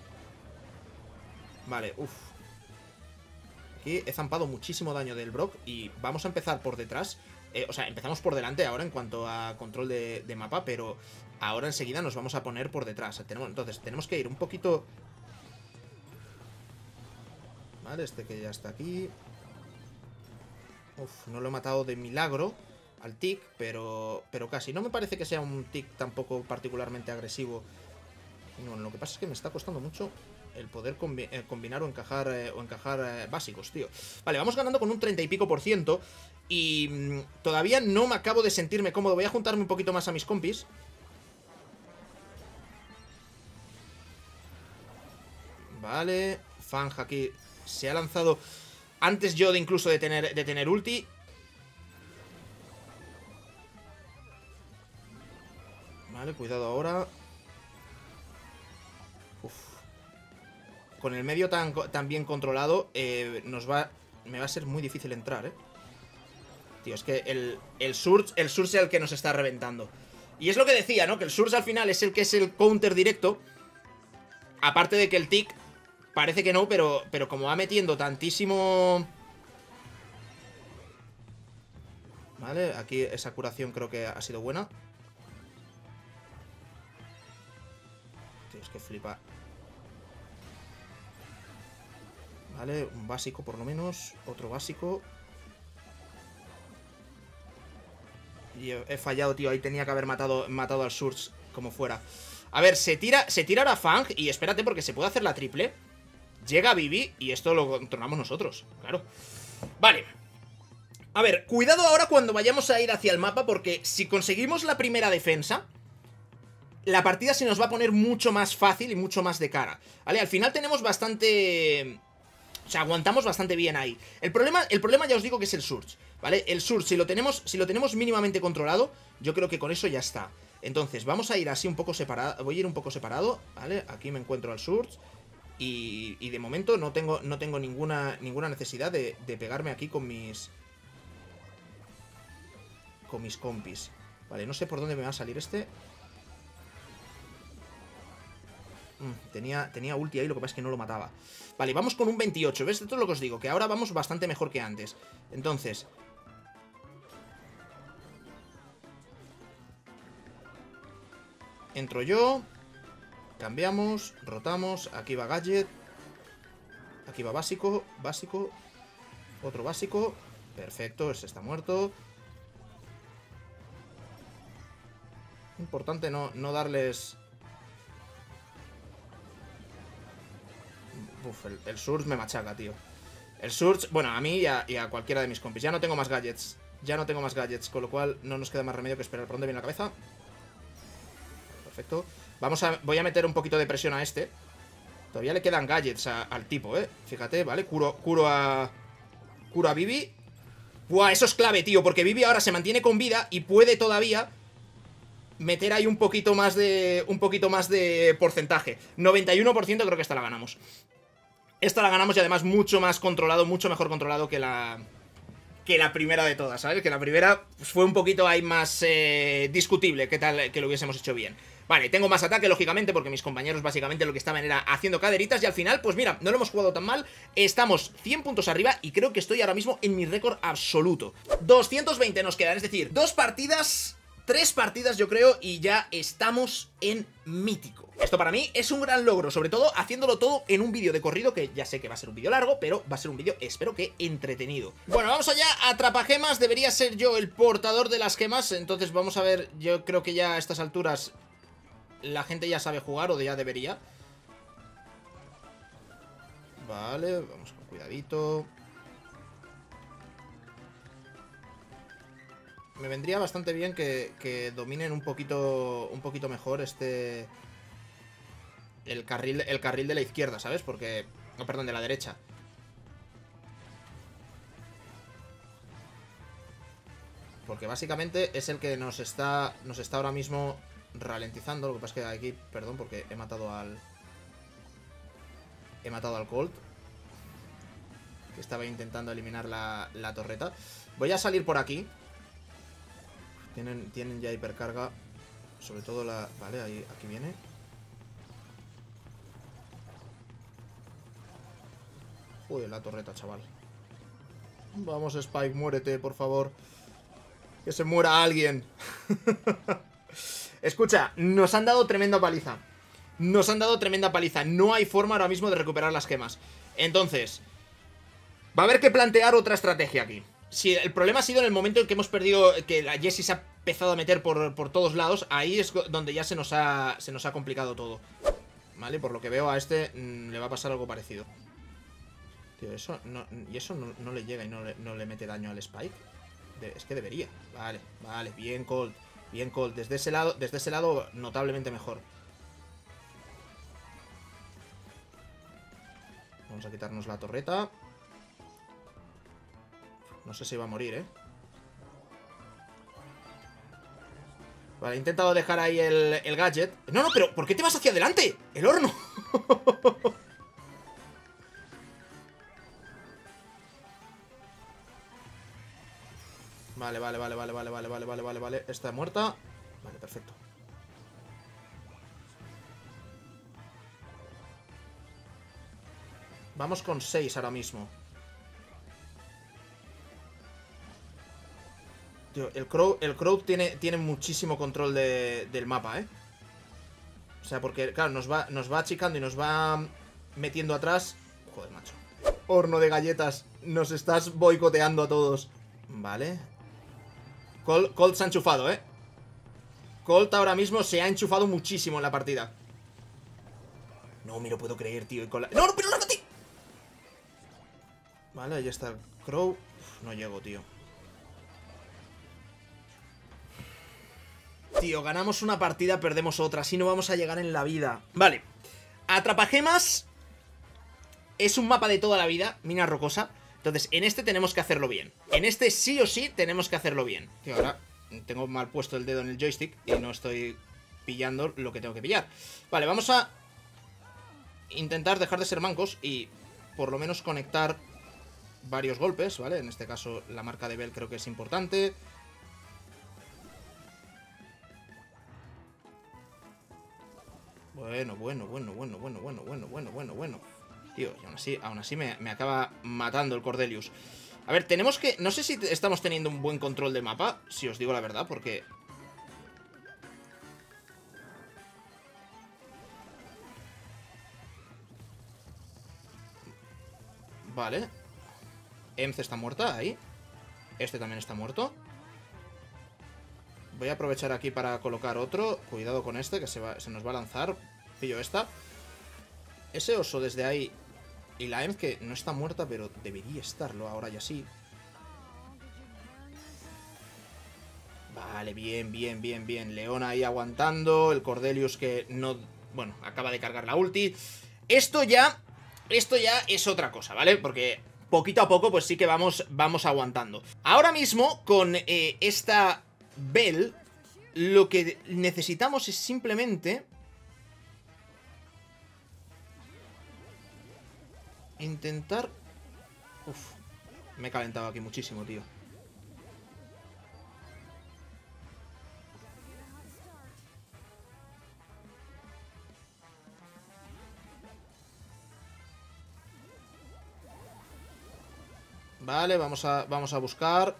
Vale, uff. Aquí he zampado muchísimo daño del Brock y vamos a empezar por detrás. Eh, o sea, empezamos por delante ahora en cuanto a control de, de mapa, pero ahora enseguida nos vamos a poner por detrás. Tenemos, entonces, tenemos que ir un poquito... Vale, este que ya está aquí. Uf, no lo he matado de milagro al Tick, pero, pero casi. No me parece que sea un Tick tampoco particularmente agresivo. No, lo que pasa es que me está costando mucho el poder combi eh, combinar o encajar, eh, o encajar eh, básicos, tío. Vale, vamos ganando con un treinta y pico por ciento. Y mmm, todavía no me acabo de sentirme cómodo. Voy a juntarme un poquito más a mis compis. Vale, Fang aquí se ha lanzado antes yo de incluso de tener, de tener ulti. Vale, cuidado ahora. Uf. Con el medio tan, tan bien controlado, eh, nos va... Me va a ser muy difícil entrar, eh. Tío, es que el, el Surge, el Surge es el que nos está reventando. Y es lo que decía, ¿no? Que el Surge al final es el que es el counter directo. Aparte de que el Tick parece que no, pero, pero como va metiendo tantísimo... Vale, aquí esa curación creo que ha sido buena. Tío, es que flipa. Vale, un básico por lo menos. Otro básico. Y he, he fallado, tío. Ahí tenía que haber matado, matado al Surge como fuera. A ver, se tira, se tira ahora Fang. Y espérate porque se puede hacer la triple. Llega Vivi y esto lo controlamos nosotros. Claro. Vale. A ver, cuidado ahora cuando vayamos a ir hacia el mapa, porque si conseguimos la primera defensa, la partida se nos va a poner mucho más fácil y mucho más de cara, ¿vale? Al final tenemos bastante... O sea, aguantamos bastante bien ahí. El problema, el problema ya os digo que es el Surge, ¿vale? El Surge, si lo tenemos, si lo tenemos mínimamente controlado, yo creo que con eso ya está. Entonces, vamos a ir así un poco separado. Voy a ir un poco separado, ¿vale? Aquí me encuentro al Surge. Y, y de momento no tengo, no tengo ninguna, ninguna necesidad de, de pegarme aquí con mis... Con mis compis. Vale, no sé por dónde me va a salir este. Mm, tenía, tenía ulti ahí, lo que pasa es que no lo mataba. Vale, vamos con un veintiocho. ¿Ves? Esto es lo que os digo, que ahora vamos bastante mejor que antes. Entonces... Entro yo. Cambiamos, rotamos. Aquí va Gadget. Aquí va básico, básico. Otro básico. Perfecto, ese está muerto. Importante no, no darles... Uf, el, el Surge me machaca, tío. El Surge, bueno, a mí y a, y a cualquiera de mis compis. Ya no tengo más gadgets. Ya no tengo más gadgets, con lo cual no nos queda más remedio que esperar por dónde viene la cabeza. Perfecto. Vamos a, voy a meter un poquito de presión a este. Todavía le quedan gadgets a, al tipo, eh. Fíjate, ¿vale? Curo, curo a... Curo a Vivi. Buah, eso es clave, tío, porque Vivi ahora se mantiene con vida y puede todavía meter ahí un poquito más de... Un poquito más de porcentaje. noventa y uno por ciento creo que esta la ganamos. Esta la ganamos y además mucho más controlado, mucho mejor controlado que la... Que la primera de todas, ¿sabes? Que la primera pues, fue un poquito ahí más eh, discutible, qué tal que lo hubiésemos hecho bien. Vale, tengo más ataque, lógicamente, porque mis compañeros básicamente lo que estaban era haciendo caderitas. Y al final, pues mira, no lo hemos jugado tan mal. Estamos cien puntos arriba y creo que estoy ahora mismo en mi récord absoluto. doscientos veinte nos quedan, es decir, dos partidas... Tres partidas yo creo y ya estamos en mítico. Esto para mí es un gran logro, sobre todo haciéndolo todo en un vídeo de corrido, que ya sé que va a ser un vídeo largo, pero va a ser un vídeo, espero que entretenido. Bueno, vamos allá, atrapagemas, debería ser yo el portador de las gemas, entonces vamos a ver, yo creo que ya a estas alturas la gente ya sabe jugar, o ya debería. Vale, vamos con cuidadito. Me vendría bastante bien que, que dominen un poquito un poquito mejor este el carril, el carril de la izquierda, ¿sabes? Porque... No, perdón, de la derecha. Porque básicamente es el que nos está, nos está ahora mismo ralentizando. Lo que pasa es que aquí, perdón, porque he matado al... He matado al Colt, que estaba intentando eliminar la, la torreta. Voy a salir por aquí. Tienen, tienen ya hipercarga. Sobre todo la... Vale, ahí, aquí viene. Joder, la torreta, chaval. Vamos, Spike, muérete, por favor. Que se muera alguien. Escucha, nos han dado tremenda paliza. Nos han dado tremenda paliza. No hay forma ahora mismo de recuperar las gemas. Entonces, va a haber que plantear otra estrategia aquí. Si el problema ha sido en el momento en que hemos perdido, que la Jessie se ha empezado a meter por, por todos lados. Ahí es donde ya se nos ha, se nos ha complicado todo. Vale, por lo que veo a este mmm, le va a pasar algo parecido. Tío, eso no, y eso no, no le llega y no le, no le mete daño al Spike. De, es que debería. Vale, vale, bien Colt. Bien Colt, desde ese lado, desde ese lado notablemente mejor. Vamos a quitarnos la torreta. No sé si va a morir, ¿eh? Vale, he intentado dejar ahí el, el gadget. No, no, pero ¿por qué te vas hacia adelante? ¡El horno! Vale, vale, vale, vale, vale, vale, vale, vale, vale, vale. Está muerta. Vale, perfecto. Vamos con seis ahora mismo. Tío, el Crow, el Crow tiene, tiene muchísimo control de, del mapa, ¿eh? O sea, porque, claro, nos va, nos va achicando y nos va metiendo atrás. Joder, macho. Horno de galletas. Nos estás boicoteando a todos. Vale. Colt, Colt se ha enchufado, ¿eh? Colt ahora mismo se ha enchufado muchísimo en la partida. No me lo puedo creer, tío. Y con la... ¡No, no, pero no, tío! Vale, ahí está el Crow. Uf, no llego, tío. Tío, ganamos una partida, perdemos otra. Así no vamos a llegar en la vida. Vale. Atrapagemas es un mapa de toda la vida, mina rocosa. Entonces, en este tenemos que hacerlo bien. En este sí o sí tenemos que hacerlo bien. Tío, ahora tengo mal puesto el dedo en el joystick y no estoy pillando lo que tengo que pillar. Vale, vamos a intentar dejar de ser mancos y por lo menos conectar varios golpes, ¿vale? En este caso la marca de Bell creo que es importante. Bueno, bueno, bueno, bueno, bueno, bueno, bueno, bueno, bueno, bueno. Tío, y aún así, aún así me, me acaba matando el Cordelius. A ver, tenemos que... No sé si estamos teniendo un buen control del mapa, si os digo la verdad, porque... Vale. Emz está muerta, ahí. Este también está muerto. Voy a aprovechar aquí para colocar otro. Cuidado con este, que se, va, se nos va a lanzar. Pillo esta. Ese oso desde ahí. Y la Emz que no está muerta, pero debería estarlo ahora ya sí. Vale, bien, bien, bien, bien. León ahí aguantando. El Cordelius que no... Bueno, acaba de cargar la ulti. Esto ya... Esto ya es otra cosa, ¿vale? Porque poquito a poco pues sí que vamos, vamos aguantando. Ahora mismo con eh, esta Bell lo que necesitamos es simplemente... Intentar... Uf, me he calentado aquí muchísimo, tío. Vale, vamos a, vamos a buscar.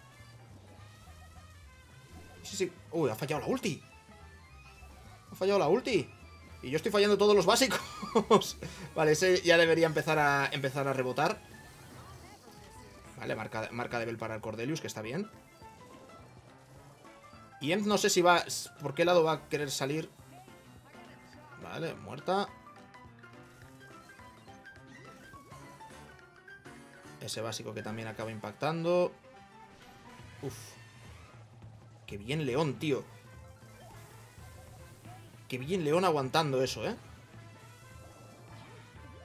Sí, sí. Uy, ha fallado la ulti. Ha fallado la ulti. Y yo estoy fallando todos los básicos. Vale, ese ya debería empezar a, empezar a rebotar. Vale, marca, marca de Bell para el Cordelius, que está bien. Y Emz no sé si va... ¿Por qué lado va a querer salir? Vale, muerta. Ese básico que también acaba impactando. Uf. Qué bien León, tío. Qué bien León aguantando eso, ¿eh?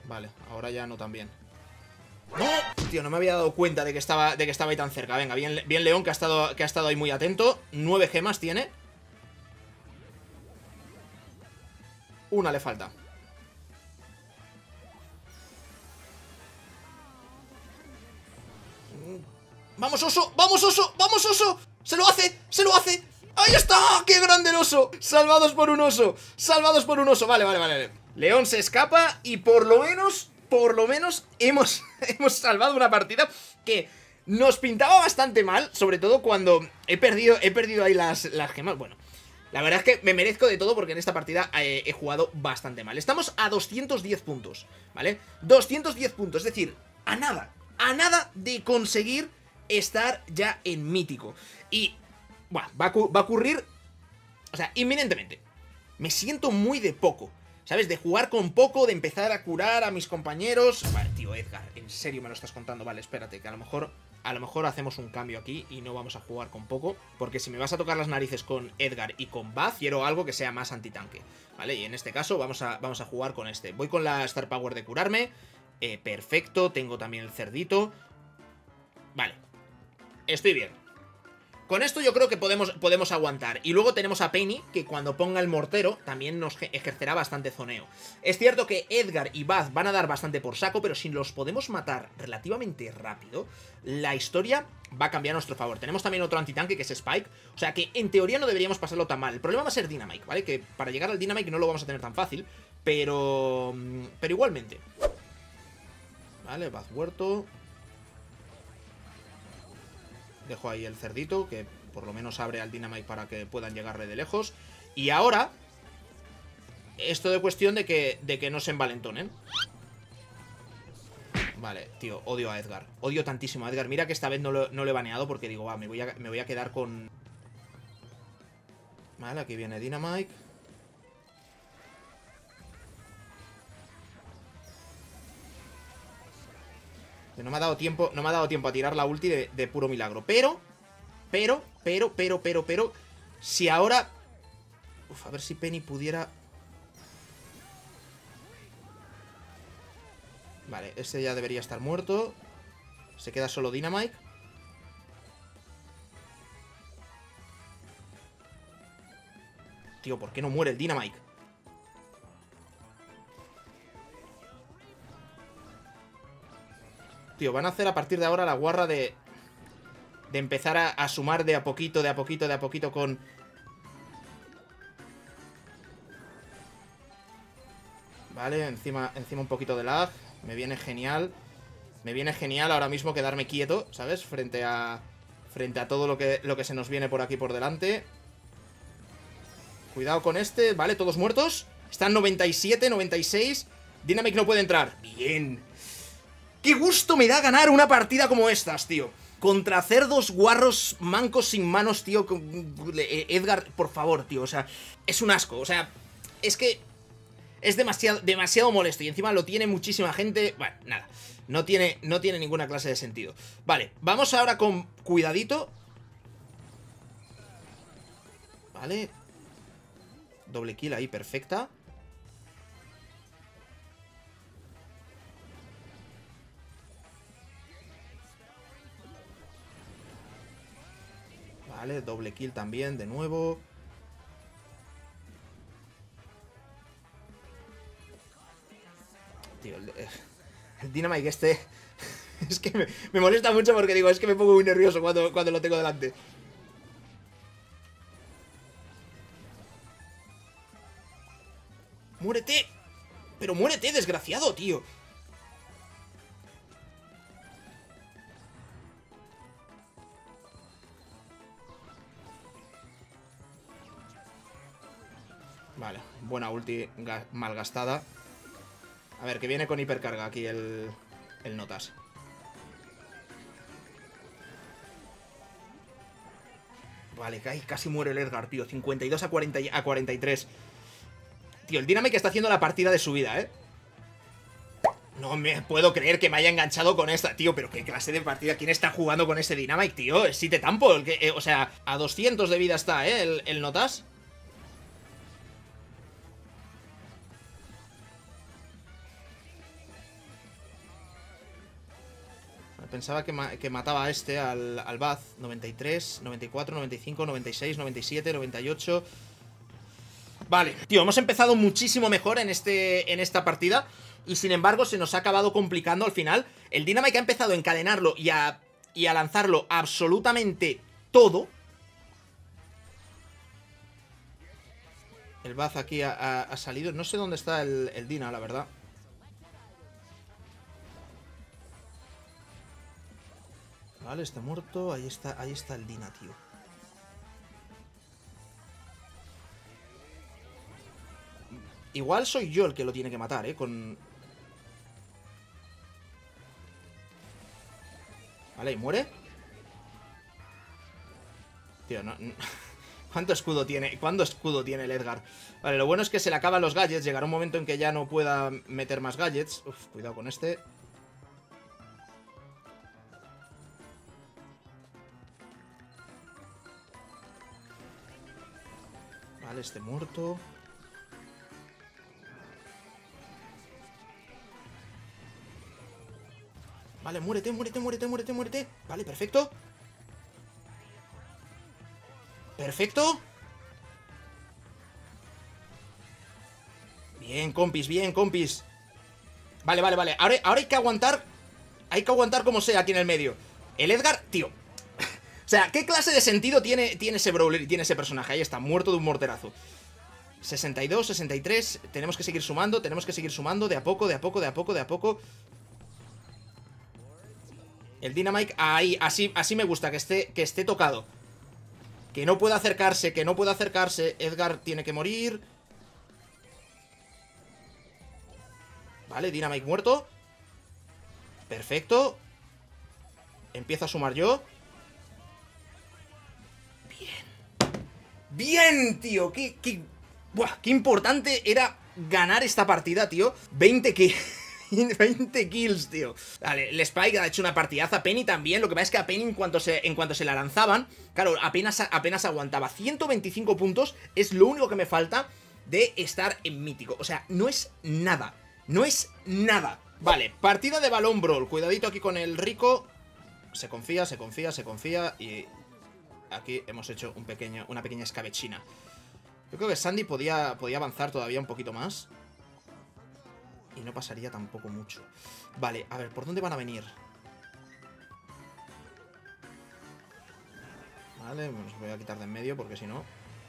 Vale, ahora ya no tan bien. ¡No! Tío, no me había dado cuenta de que estaba, de que estaba ahí tan cerca. Venga, bien, bien León, que ha, estado, que ha estado ahí muy atento. Nueve gemas tiene. Una le falta. ¡Vamos, oso! ¡Vamos, oso! ¡Vamos, oso! ¡Se lo hace! ¡Se lo hace! ¡Ahí está! ¡Qué grande el oso! ¡Salvados por un oso! ¡Salvados por un oso! Vale, vale, vale. León se escapa y por lo menos... Por lo menos hemos, hemos salvado una partida que nos pintaba bastante mal. Sobre todo cuando he perdido, he perdido ahí las, las gemas. Bueno, la verdad es que me merezco de todo porque en esta partida eh, he jugado bastante mal. Estamos a doscientos diez puntos, ¿vale? doscientos diez puntos, es decir, a nada, a nada de conseguir estar ya en mítico. Y, bueno, va a, va a ocurrir, o sea, inminentemente. Me siento muy de poco, ¿sabes? De jugar con poco, de empezar a curar a mis compañeros. Vale, tío, Edgar, ¿en serio me lo estás contando? Vale, espérate, que a lo mejor a lo mejor hacemos un cambio aquí y no vamos a jugar con poco, porque si me vas a tocar las narices con Edgar y con Baz, quiero algo que sea más antitanque, ¿vale? Y en este caso vamos a, vamos a jugar con este. Voy con la Star Power de curarme. Eh, perfecto, tengo también el cerdito. Vale, estoy bien. Con esto yo creo que podemos, podemos aguantar. Y luego tenemos a Penny, que cuando ponga el mortero también nos ejercerá bastante zoneo. Es cierto que Edgar y Baz van a dar bastante por saco, pero si los podemos matar relativamente rápido, la historia va a cambiar a nuestro favor. Tenemos también otro antitanque, que es Spike. O sea que en teoría no deberíamos pasarlo tan mal. El problema va a ser Dynamite, ¿vale? Que para llegar al Dynamite no lo vamos a tener tan fácil, pero... pero igualmente. Vale, Baz huerto. Dejo ahí el cerdito, que por lo menos abre al Dynamite para que puedan llegarle de lejos. Y ahora, esto de cuestión de que, de que no se envalentonen. Vale, tío, odio a Edgar. Odio tantísimo a Edgar. Mira que esta vez no lo, no lo he baneado porque digo, va, me voy, a, me voy a quedar con... Vale, aquí viene Dynamite. No me ha dado tiempo, no me ha dado tiempo a tirar la ulti de, de puro milagro. Pero, pero, pero, pero, pero, pero, si ahora... Uf, a ver si Penny pudiera... Vale, ese ya debería estar muerto. Se queda solo Dynamite. Tío, ¿por qué no muere el Dynamite? Tío, van a hacer a partir de ahora la guarra de... De empezar a, a sumar de a poquito, de a poquito, de a poquito con... Vale, encima, encima un poquito de lag. Me viene genial. Me viene genial ahora mismo quedarme quieto, ¿sabes? Frente a... Frente a todo lo que, lo que se nos viene por aquí por delante. Cuidado con este. Vale, todos muertos. Están noventa y siete, noventa y seis. Dynamite no puede entrar. Bien. ¡Qué gusto me da ganar una partida como estas, tío! Contra cerdos guarros mancos sin manos, tío. Edgar, por favor, tío. O sea, es un asco. O sea, es que es demasiado, demasiado molesto. Y encima lo tiene muchísima gente. Bueno, nada. No tiene, no tiene ninguna clase de sentido. Vale, vamos ahora con cuidadito. Vale. Doble kill ahí, perfecta. Vale, doble kill también, de nuevo. Tío, el, el Dynamite este... Es que me, me molesta mucho porque digo, es que me pongo muy nervioso cuando, cuando lo tengo delante. ¡Muérete! ¡Pero muérete, desgraciado, tío! Vale, buena ulti malgastada. A ver, que viene con hipercarga aquí el, el Notas. Vale, casi muere el Edgar, tío. cincuenta y dos a cuarenta, a cuarenta y tres. Tío, el Dynamite está haciendo la partida de su vida, ¿eh? No me puedo creer que me haya enganchado con esta, tío. Pero qué clase de partida. ¿Quién está jugando con ese Dynamite, tío? Es Site Tampo. El que, eh, o sea, a doscientos de vida está, ¿eh? El, el Notas. Pensaba que, ma que mataba a este, al, al Baz. noventa y tres, noventa y cuatro, noventa y cinco, noventa y seis, noventa y siete, noventa y ocho. Vale, tío, hemos empezado muchísimo mejor en, este, en esta partida. Y sin embargo se nos ha acabado complicando al final. El Dynamite ha empezado a encadenarlo y a, y a lanzarlo absolutamente todo. El Baz aquí ha, ha, ha salido. No sé dónde está el, el Dina, la verdad. Vale, está muerto. Ahí está, ahí está el Dina, tío. Igual soy yo el que lo tiene que matar, ¿eh? Con... Vale, ¿y muere? Tío, no... no. ¿Cuánto escudo tiene? ¿Cuánto escudo tiene el Edgar? Vale, lo bueno es que se le acaban los gadgets. Llegará un momento en que ya no pueda meter más gadgets. Uf, cuidado con este. Vale, este muerto. Vale, muérete, muérete, muérete, muérete, muérete. Vale, perfecto. Perfecto. Bien, compis, bien, compis. Vale, vale, vale. Ahora, ahora hay que aguantar. Hay que aguantar como sea aquí en el medio. El Edgar, tío. O sea, ¿qué clase de sentido tiene, tiene ese brawler y tiene ese personaje? Ahí está, muerto de un morterazo. sesenta y dos, sesenta y tres. Tenemos que seguir sumando, tenemos que seguir sumando. De a poco, de a poco, de a poco, de a poco. El Dynamite, ahí, así, así me gusta, que esté, que esté tocado. Que no pueda acercarse, que no pueda acercarse. Edgar tiene que morir. Vale, Dynamite muerto. Perfecto. Empiezo a sumar yo. Bien. Bien, tío. Qué, qué, buah, qué importante era ganar esta partida, tío. veinte kills. veinte kills, tío. Vale, el Spike ha hecho una partidaza. Penny también. Lo que pasa es que a Penny en cuanto se, en cuanto se la lanzaban, claro, apenas, apenas aguantaba. ciento veinticinco puntos es lo único que me falta de estar en mítico. O sea, no es nada. No es nada. Vale, partida de balón brawl. Cuidadito aquí con el Rico. Se confía, se confía, se confía. Y aquí hemos hecho un pequeño, una pequeña escabechina. Yo creo que Sandy podía, podía avanzar todavía un poquito más. Y no pasaría tampoco mucho. Vale, a ver, ¿por dónde van a venir? Vale, los voy a quitar de en medio porque si no...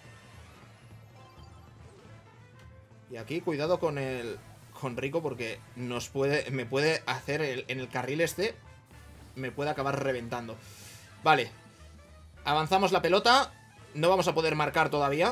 Y aquí, cuidado con el... Con Rico porque nos puede... Me puede hacer el, en el carril este... Me puede acabar reventando. Vale. Avanzamos la pelota. No vamos a poder marcar todavía.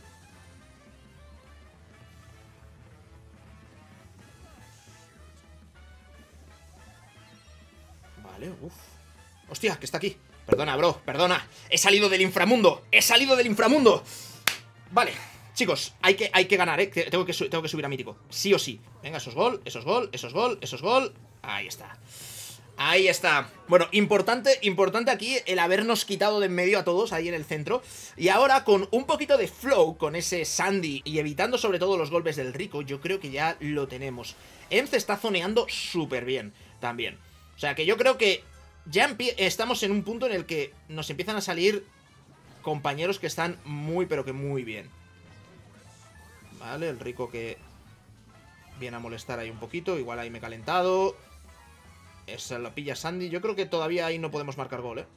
Vale, uff. Hostia, que está aquí. Perdona, bro, perdona. He salido del inframundo. He salido del inframundo. Vale, chicos, hay que, hay que ganar, ¿eh? Tengo que, tengo que subir a mítico. Sí o sí. Venga, esos gol, esos gol, esos gol, esos gol. Ahí está. Ahí está. Bueno, importante, importante aquí el habernos quitado de en medio a todos ahí en el centro. Y ahora con un poquito de flow, con ese Sandy y evitando sobre todo los golpes del Rico, yo creo que ya lo tenemos. Enz está zoneando súper bien también. O sea que yo creo que ya estamos en un punto en el que nos empiezan a salir compañeros que están muy pero que muy bien. Vale, el Rico que viene a molestar ahí un poquito. Igual ahí me he calentado. Esa la pilla Sandy. Yo creo que todavía ahí no podemos marcar gol, ¿eh?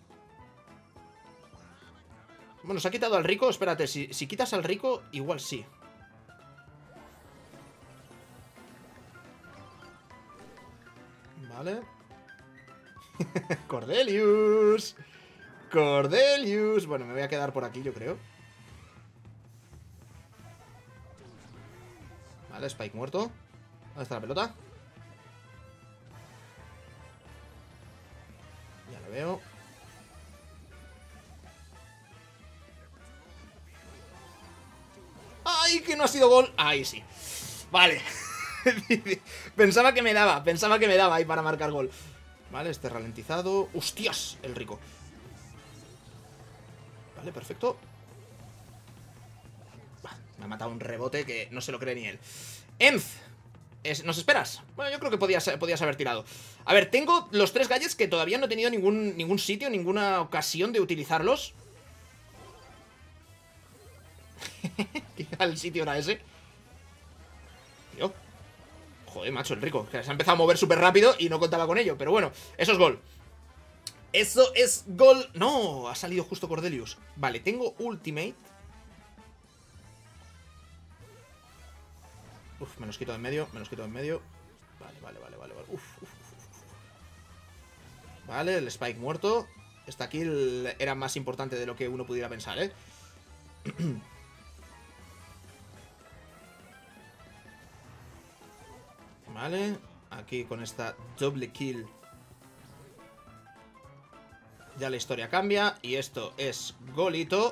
Bueno, se ha quitado al Rico. Espérate, si, si quitas al Rico, igual sí. Vale. Cordelius. Cordelius. Bueno, me voy a quedar por aquí, yo creo. Vale, Spike muerto. ¿Dónde está la pelota? Ya lo veo. ¡Ay, que no ha sido gol! ¡Ahí sí! Vale. Pensaba que me daba, pensaba que me daba ahí para marcar gol. Vale, este ralentizado. ¡Hostias! El Rico. Vale, perfecto. Me ha matado un rebote que no se lo cree ni él. Enz. Es, ¿nos esperas? Bueno, yo creo que podías, podías haber tirado. A ver, tengo los tres gadgets que todavía no he tenido ningún, ningún sitio, ninguna ocasión de utilizarlos. ¿Qué tal sitio era ese? Tío. Joder, macho, el rico. Que se ha empezado a mover súper rápido y no contaba con ello. Pero bueno, eso es gol. Eso es gol. No, ha salido justo Cordelius. Vale, tengo ultimate. Uf, me los quito de en medio, me los quito de en medio. Vale, vale, vale, vale, vale. Uf, uf, uf, uf. Vale, el Spike muerto. Esta kill era más importante de lo que uno pudiera pensar, ¿eh? Vale, aquí con esta doble kill ya la historia cambia. Y esto es golito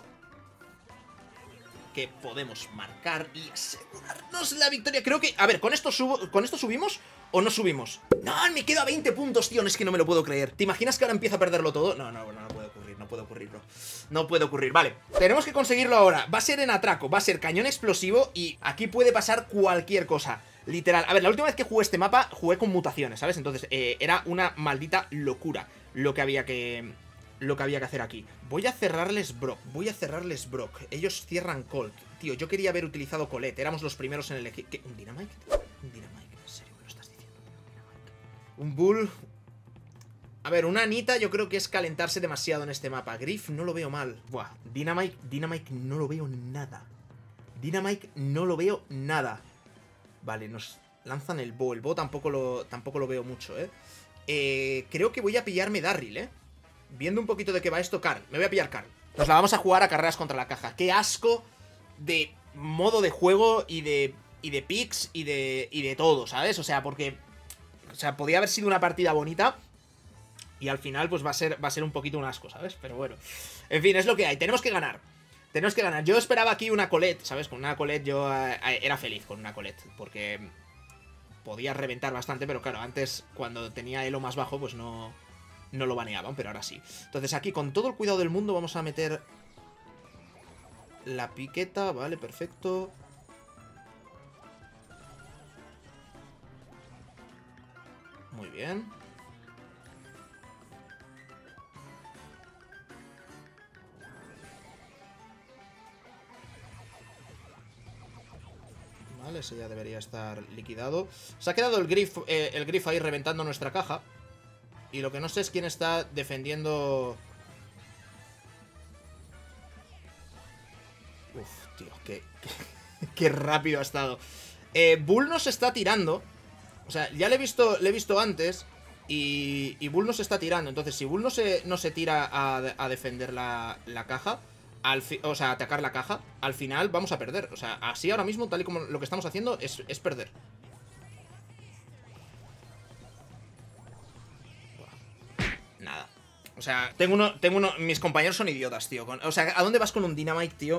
que podemos marcar y asegurarnos la victoria. Creo que... A ver, ¿con esto, subo, ¿con esto subimos o no subimos? No, me queda veinte puntos, tío. Es que no me lo puedo creer. ¿Te imaginas que ahora empiezo a perderlo todo? No, no, no, no puede ocurrir, no puede ocurrir, bro. No puede ocurrir, vale. Tenemos que conseguirlo ahora. Va a ser en atraco, va a ser cañón explosivo y aquí puede pasar cualquier cosa. Literal. A ver, la última vez que jugué este mapa jugué con mutaciones, ¿sabes? Entonces, eh, era una maldita locura lo que había que... Lo que había que hacer aquí. Voy a cerrarles Brock. Voy a cerrarles Brock. Ellos cierran Colt. Tío, yo quería haber utilizado Colette. Éramos los primeros en el equipo. ¿Un Dynamite? Un Dynamite. ¿En serio me lo estás diciendo? Un Bull. A ver, una Anita yo creo que es calentarse demasiado en este mapa. Griff no lo veo mal. Buah. Dynamite. Dynamite no lo veo nada. Dynamite no lo veo nada. Vale, nos lanzan el Bo. El Bo tampoco lo, tampoco lo veo mucho, ¿eh? ¿eh? Creo que voy a pillarme Darryl, ¿eh? Viendo un poquito de qué va esto, Karl. Me voy a pillar Karl. Nos la vamos a jugar a carreras contra la caja. Qué asco de modo de juego y de, y de picks y de, y de todo, ¿sabes? O sea, porque... O sea, podía haber sido una partida bonita y al final pues va a ser, va a ser un poquito un asco, ¿sabes? Pero bueno. En fin, es lo que hay. Tenemos que ganar. Tenemos que ganar. Yo esperaba aquí una Colette, ¿sabes? Con una Colette yo eh, era feliz con una Colette. Porque podía reventar bastante, pero claro, antes cuando tenía elo más bajo pues no... No lo baneaban, pero ahora sí. Entonces aquí con todo el cuidado del mundo vamos a meter la piqueta, vale, perfecto. Muy bien. Vale, ese ya debería estar liquidado. Se ha quedado el Griff, eh, el Griff ahí reventando nuestra caja. Y lo que no sé es quién está defendiendo... Uf, tío, qué, qué, qué rápido ha estado. Eh, Bull nos está tirando. O sea, ya le he visto, le he visto antes. Y, y Bull nos está tirando. Entonces, si Bull no se, no se tira a, a defender la, la caja, al fi, o sea, a atacar la caja, al final vamos a perder. O sea, así ahora mismo, tal y como lo que estamos haciendo, es, es perder. Nada. O sea, tengo uno, tengo uno... Mis compañeros son idiotas, tío. Con, o sea, ¿a dónde vas con un Dynamite, tío?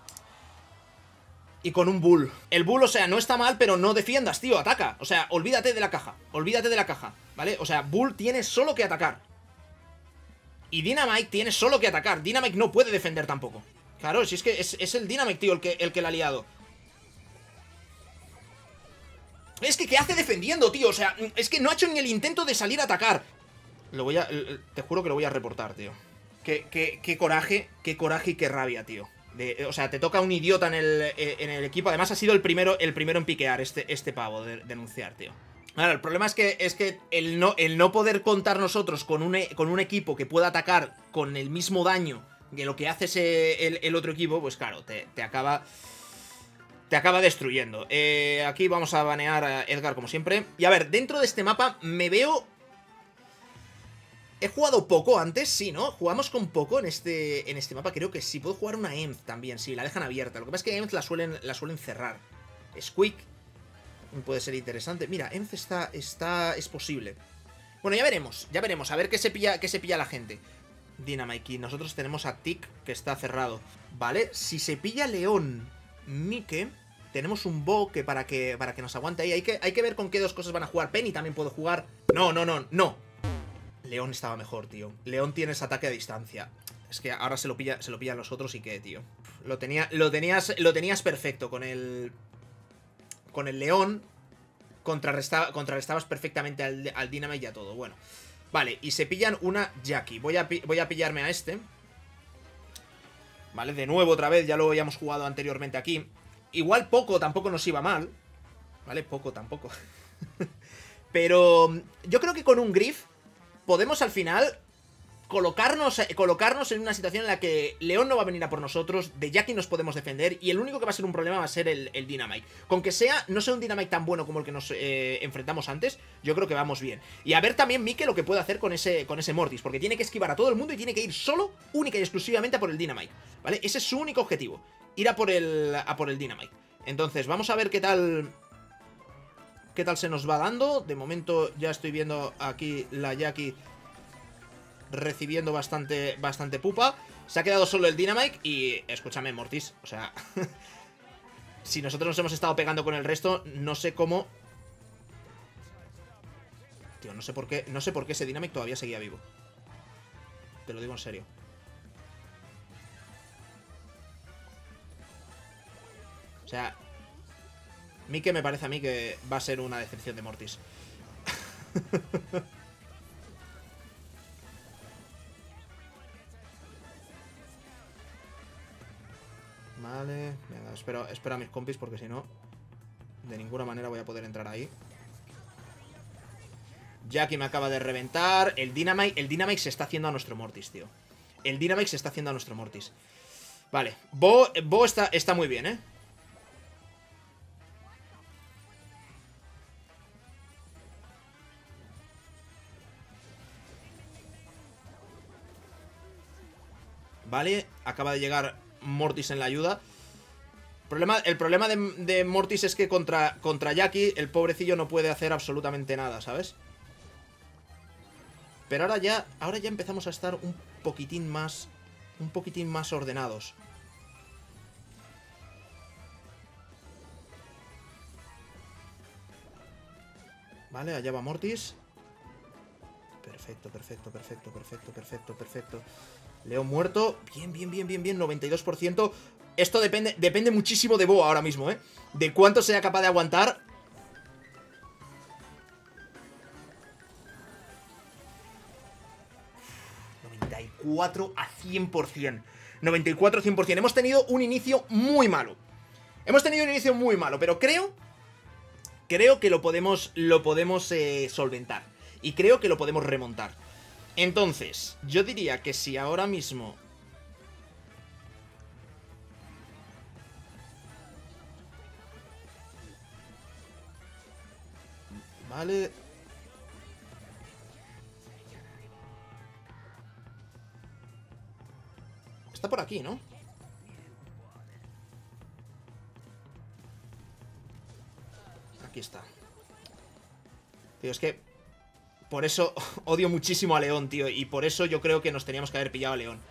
Y con un Bull. El Bull, o sea, no está mal, pero no defiendas, tío. Ataca. O sea, olvídate de la caja. Olvídate de la caja, ¿vale? O sea, Bull tiene solo que atacar. Y Dynamite tiene solo que atacar. Dynamite no puede defender tampoco. Claro, si es que es, es el Dynamite, tío, el que, el que la ha liado. Es que, ¿qué hace defendiendo, tío? O sea, es que no ha hecho ni el intento de salir a atacar. Lo voy a... Te juro que lo voy a reportar, tío. Qué, qué, qué coraje, qué coraje y qué rabia, tío. De, o sea, te toca un idiota en el, en el equipo. Además ha sido el primero, el primero en piquear este, este pavo, de denunciar, tío. Ahora, el problema es que, es que el, no, el no poder contar nosotros con un, con un equipo que pueda atacar con el mismo daño que lo que hace ese, el, el otro equipo, pues claro, te, te acaba... Te acaba destruyendo. Eh, aquí vamos a banear a Edgar como siempre. Y a ver, dentro de este mapa me veo... He jugado poco antes, sí, ¿no? Jugamos con poco en este, en este mapa. Creo que sí. Puedo jugar una Emz también, sí. La dejan abierta. Lo que pasa es que Emz la suelen, la suelen cerrar. Squeak puede ser interesante. Mira, Emz está, está... Es posible. Bueno, ya veremos. Ya veremos. A ver qué se pilla, qué se pilla la gente. Dynamite. Y nosotros tenemos a Tick, que está cerrado. Vale. Si se pilla León, Mike, tenemos un Bo que para que, para que nos aguante ahí. Hay que, hay que ver con qué dos cosas van a jugar. Penny también puede jugar. No, no, no, no. León estaba mejor, tío. León tiene ese ataque a distancia. Es que ahora se lo pilla, se lo pillan los otros y qué, tío. Lo tenía, lo tenías, lo tenías perfecto con el, con el León. contrarresta, contrarrestabas perfectamente al, al Dynamite y a todo. Bueno, vale, y se pillan una Jackie. Voy a, voy a pillarme a este. Vale, de nuevo otra vez, ya lo habíamos jugado anteriormente aquí. Igual poco tampoco nos iba mal. Vale, poco tampoco. Pero yo creo que con un Griff podemos al final colocarnos, colocarnos en una situación en la que León no va a venir a por nosotros, de Jackie nos podemos defender y el único que va a ser un problema va a ser el, el Dynamite. Con que sea, no sea un Dynamite tan bueno como el que nos eh, enfrentamos antes, yo creo que vamos bien. Y a ver también Mike lo que puede hacer con ese, con ese Mortis, porque tiene que esquivar a todo el mundo y tiene que ir solo, única y exclusivamente a por el Dynamite, ¿vale? Ese es su único objetivo, ir a por el, a por el Dynamite. Entonces, vamos a ver qué tal... qué tal se nos va dando. De momento ya estoy viendo aquí la Jackie recibiendo bastante, bastante pupa. Se ha quedado solo el Dynamite y... escúchame, Mortis, o sea... si nosotros nos hemos estado pegando con el resto, no sé cómo... Tío, no sé por qué... no sé por qué ese Dynamite todavía seguía vivo. Te lo digo en serio. O sea... Mike me parece a mí que va a ser una decepción de Mortis. Vale, venga, espero, espero a mis compis porque si no, de ninguna manera voy a poder entrar ahí. Jackie me acaba de reventar. El Dynamite, el Dynamite se está haciendo a nuestro Mortis, tío. El Dynamite se está haciendo a nuestro Mortis. Vale, Bo, Bo está, está muy bien, ¿eh? Vale, acaba de llegar Mortis en la ayuda. Problema, el problema de, de Mortis es que contra, contra Jackie el pobrecillo no puede hacer absolutamente nada, ¿sabes? Pero ahora ya, ahora ya empezamos a estar un poquitín más, un poquitín más ordenados. Vale, allá va Mortis. Perfecto, perfecto, perfecto, perfecto, perfecto, perfecto. León muerto. Bien, bien, bien, bien, bien. noventa y dos por ciento. Esto depende, depende muchísimo de Bo ahora mismo, ¿eh? De cuánto sea capaz de aguantar. noventa y cuatro a cien por cien. noventa y cuatro a cien por cien. Hemos tenido un inicio muy malo. Hemos tenido un inicio muy malo, pero creo... Creo que lo podemos, lo podemos eh, solventar. Y creo que lo podemos remontar. Entonces, yo diría que si ahora mismo... Vale. Está por aquí, ¿no? Aquí está. Tío, es que... por eso odio muchísimo a León, tío. Y por eso yo creo que nos teníamos que haber pillado a León.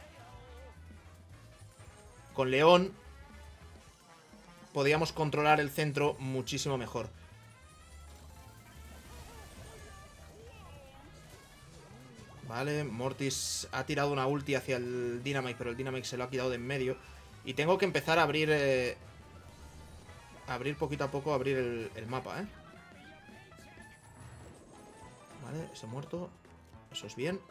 Con León podíamos controlar el centro muchísimo mejor. Vale, Mortis ha tirado una ulti hacia el Dynamite, pero el Dynamite se lo ha quitado de en medio. Y tengo que empezar a abrir... Eh, abrir poquito a poco, abrir el, el mapa, ¿eh? Vale, ese muerto. Eso es bien.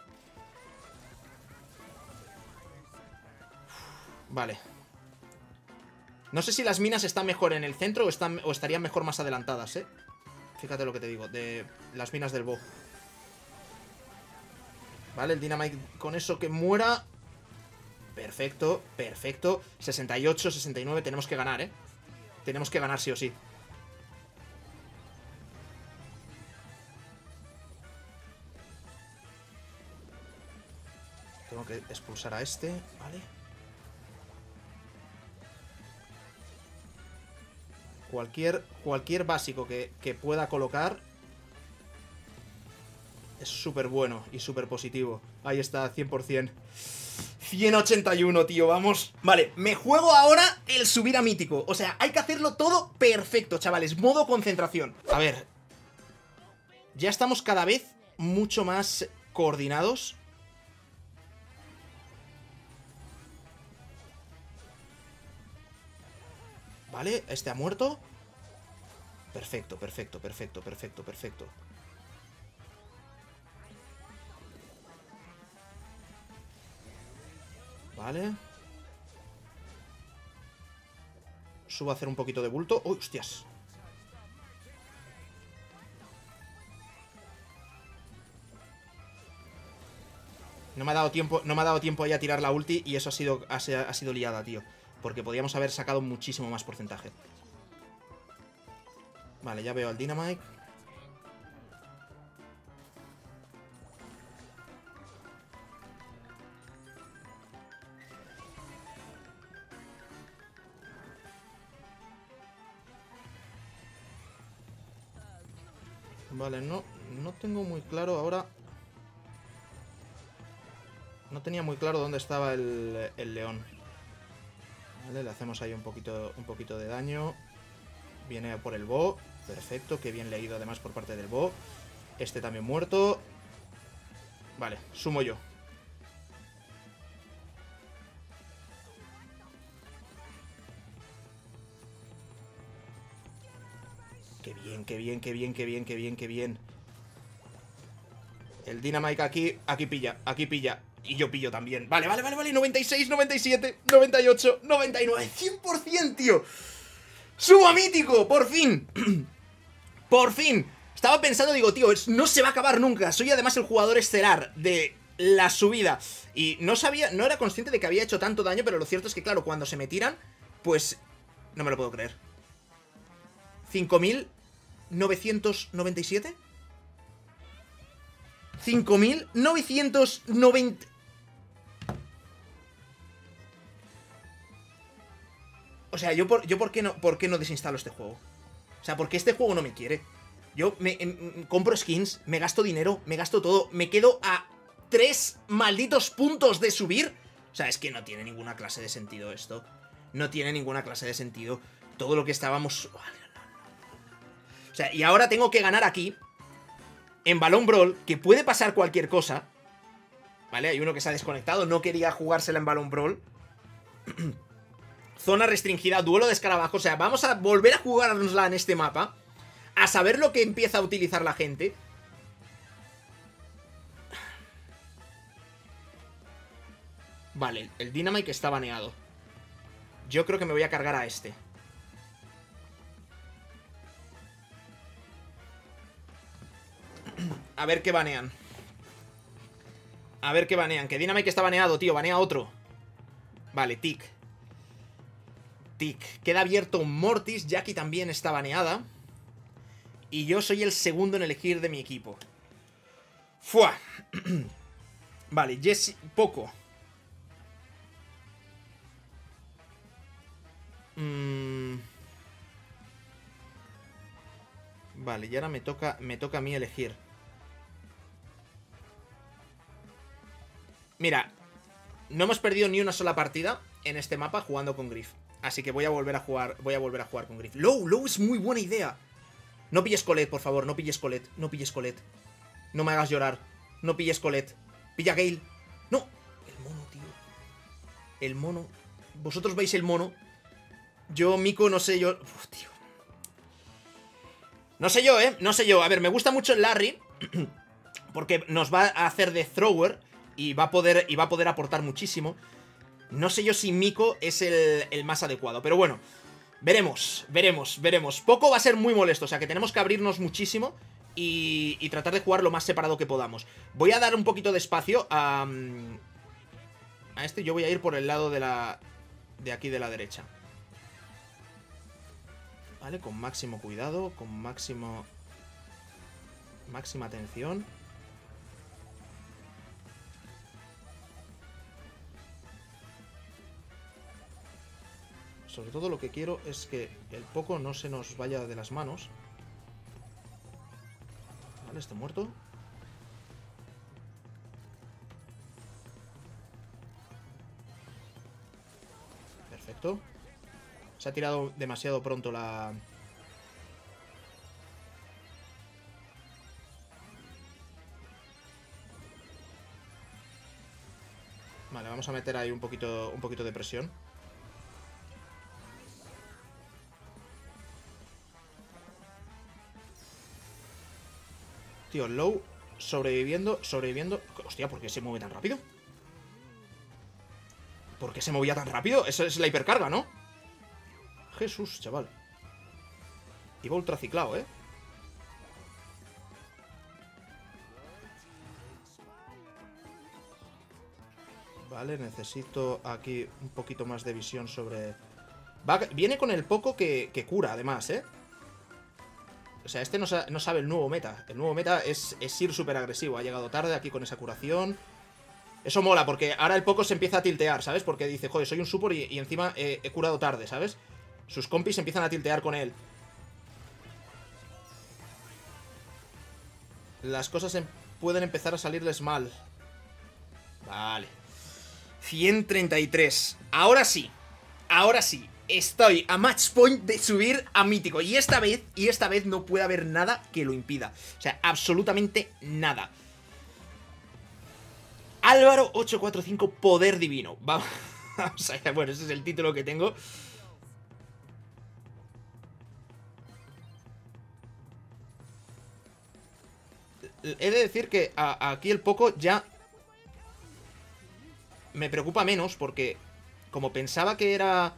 Vale. No sé si las minas están mejor en el centro o, están, o estarían mejor más adelantadas, ¿eh? Fíjate lo que te digo, de las minas del Bo. Vale, el Dynamite con eso que muera. Perfecto, perfecto. sesenta y ocho, sesenta y nueve, tenemos que ganar, ¿eh? Tenemos que ganar sí o sí. Tengo que expulsar a este, ¿vale? Cualquier, cualquier básico que, que pueda colocar es súper bueno y súper positivo. Ahí está, cien por cien. ciento ochenta y uno, tío, vamos. Vale, me juego ahora el subir a mítico. O sea, hay que hacerlo todo perfecto, chavales. Modo concentración. A ver. Ya estamos cada vez mucho más coordinados. Vale, este ha muerto. Perfecto, perfecto, perfecto, perfecto, perfecto. Vale. Subo a hacer un poquito de bulto. ¡Uy, hostias! No me ha dado tiempo, no me ha dado tiempo ahí a tirar la ulti y eso ha sido, ha, ha sido liada, tío. Porque podríamos haber sacado muchísimo más porcentaje. Vale, ya veo al Dynamite. Vale, no, no tengo muy claro ahora. No tenía muy claro dónde estaba el, el león. Vale, le hacemos ahí un poquito, un poquito de daño. Viene por el Bo. Perfecto, qué bien leído además por parte del Bo. Este también muerto. Vale, sumo yo. Qué bien, qué bien, qué bien, qué bien, qué bien, qué bien. El Dynamite aquí, aquí pilla, aquí pilla. Y yo pillo también. Vale, vale, vale, vale. noventa y seis, noventa y siete, noventa y ocho, noventa y nueve. cien por ciento, tío. ¡Subo a mítico! ¡Por fin! ¡Por fin! Estaba pensando, digo, tío, no se va a acabar nunca. Soy además el jugador estelar de la subida. Y no sabía, no era consciente de que había hecho tanto daño, pero lo cierto es que, claro, cuando se me tiran, pues... No me lo puedo creer. ¿cinco mil novecientos noventa y siete? cinco mil novecientos noventa... O sea, yo por, yo por qué no, por qué no desinstalo este juego. O sea, porque este juego no me quiere. Yo me em, compro skins, me gasto dinero, me gasto todo, me quedo a tres malditos puntos de subir. O sea, es que no tiene ninguna clase de sentido esto. No tiene ninguna clase de sentido. Todo lo que estábamos... O sea, y ahora tengo que ganar aquí, en Balón Brawl, que puede pasar cualquier cosa. Vale, hay uno que se ha desconectado, no quería jugársela en Balón Brawl. Zona restringida, duelo de escarabajos. O sea, vamos a volver a jugárnosla en este mapa, a saber lo que empieza a utilizar la gente. Vale, el Dynamite está baneado. Yo creo que me voy a cargar a este. A ver qué banean. A ver qué banean. Que Dynamite está baneado, tío. Banea otro. Vale, Tick. Tick. Queda abierto un Mortis. Jackie también está baneada. Y yo soy el segundo en elegir de mi equipo. ¡Fua! Vale, Jesse... Poco. Mm... Vale, y ahora me toca, me toca a mí elegir. Mira, no hemos perdido ni una sola partida en este mapa jugando con Griff. Así que voy a volver a jugar, voy a volver a jugar con Griff. Low, Low es muy buena idea. No pilles Colette, por favor, no pilles Colette. No pilles Colette. No me hagas llorar. No pilles Colette. Pilla Gale. No. El mono, tío. El mono. Vosotros veis el mono. Yo, Miko, no sé yo. Uf, tío. No sé yo, ¿eh? No sé yo. A ver, me gusta mucho el Larry. Porque nos va a hacer de thrower. Y va a poder, y va a poder aportar muchísimo. No sé yo si Miko es el, el más adecuado. Pero bueno, veremos, veremos, veremos. Poco va a ser muy molesto, o sea que tenemos que abrirnos muchísimo y, y tratar de jugar lo más separado que podamos. Voy a dar un poquito de espacio a, a este. Yo voy a ir por el lado de la de aquí de la derecha. Vale, con máximo cuidado, con máximo máxima atención. Sobre todo lo que quiero es que el Poco no se nos vaya de las manos. Vale, este muerto. Perfecto. Se ha tirado demasiado pronto la... Vale, vamos a meter ahí un poquito, un poquito de presión. Tío, low, sobreviviendo, sobreviviendo. Hostia, ¿por qué se mueve tan rápido? ¿Por qué se movía tan rápido? Esa es la hipercarga, ¿no? Jesús, chaval. Iba ultra ciclado, ¿eh? Vale, necesito aquí un poquito más de visión sobre... Va, viene con el poco que, que cura, además, ¿eh? O sea, este no, sa no sabe el nuevo meta. El nuevo meta es, es ir súper agresivo. Ha llegado tarde aquí con esa curación. Eso mola, porque ahora el poco se empieza a tiltear, ¿sabes? Porque dice, joder, soy un support y, y encima eh, he curado tarde, ¿sabes? Sus compis empiezan a tiltear con él. Las cosas em pueden empezar a salirles mal. Vale. ciento treinta y tres. Ahora sí. Ahora sí. Estoy a match point de subir a mítico. Y esta vez, y esta vez no puede haber nada que lo impida. O sea, absolutamente nada. Álvaro ochocientos cuarenta y cinco, poder divino. Vamos, vamos allá. Bueno, ese es el título que tengo. He de decir que a, aquí el poco ya me preocupa menos, porque como pensaba que era...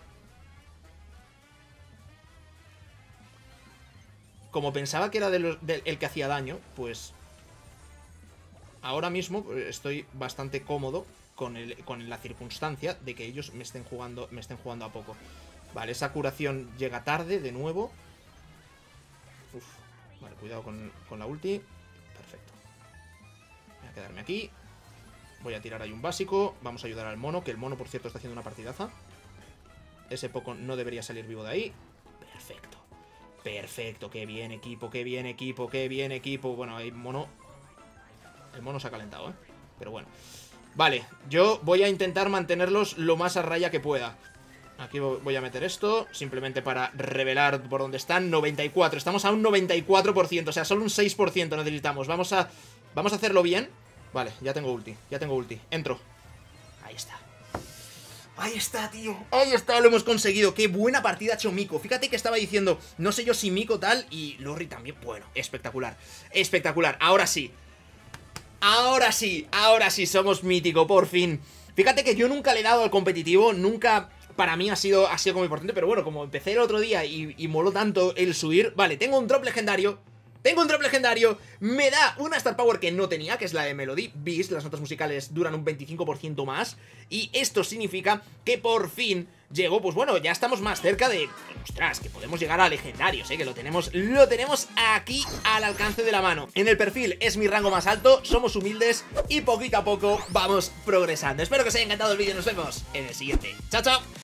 Como pensaba que era de los, de, el que hacía daño, pues... Ahora mismo estoy bastante cómodo con, el, con la circunstancia de que ellos me estén jugando, me estén jugando a poco. Vale, esa curación llega tarde de nuevo. Uf, vale, cuidado con, con la ulti. Perfecto. Voy a quedarme aquí. Voy a tirar ahí un básico. Vamos a ayudar al mono, que el mono, por cierto, está haciendo una partidaza. Ese poco no debería salir vivo de ahí. Perfecto. Perfecto, qué bien equipo, qué bien equipo, qué bien equipo. Bueno, ahí mono... El mono se ha calentado, ¿eh? Pero bueno. Vale, yo voy a intentar mantenerlos lo más a raya que pueda. Aquí voy a meter esto, simplemente para revelar por dónde están. noventa y cuatro, estamos a un noventa y cuatro por ciento. O sea, solo un seis por ciento necesitamos. Vamos a, vamos a hacerlo bien. Vale, ya tengo ulti, ya tengo ulti. Entro. Ahí está. Ahí está, tío. Ahí está, lo hemos conseguido. Qué buena partida ha hecho Miko. Fíjate que estaba diciendo, no sé yo si Miko tal, y Lorri también. Bueno, espectacular. Espectacular. Ahora sí. Ahora sí, ahora sí somos mítico, por fin. Fíjate que yo nunca le he dado al competitivo, nunca para mí ha sido, ha sido como importante, pero bueno, como empecé el otro día y, y moló tanto el subir, vale, tengo un drop legendario, tengo un drop legendario, me da una Star Power que no tenía, que es la de Melody Beast, las notas musicales duran un veinticinco por ciento más, y esto significa que por fin llego, pues bueno, ya estamos más cerca de... Ostras, que podemos llegar a legendarios, ¿eh? Que lo tenemos, lo tenemos aquí al alcance de la mano. En el perfil es mi rango más alto, somos humildes y poquito a poco vamos progresando. Espero que os haya encantado el vídeo, nos vemos en el siguiente. ¡Chao, chao!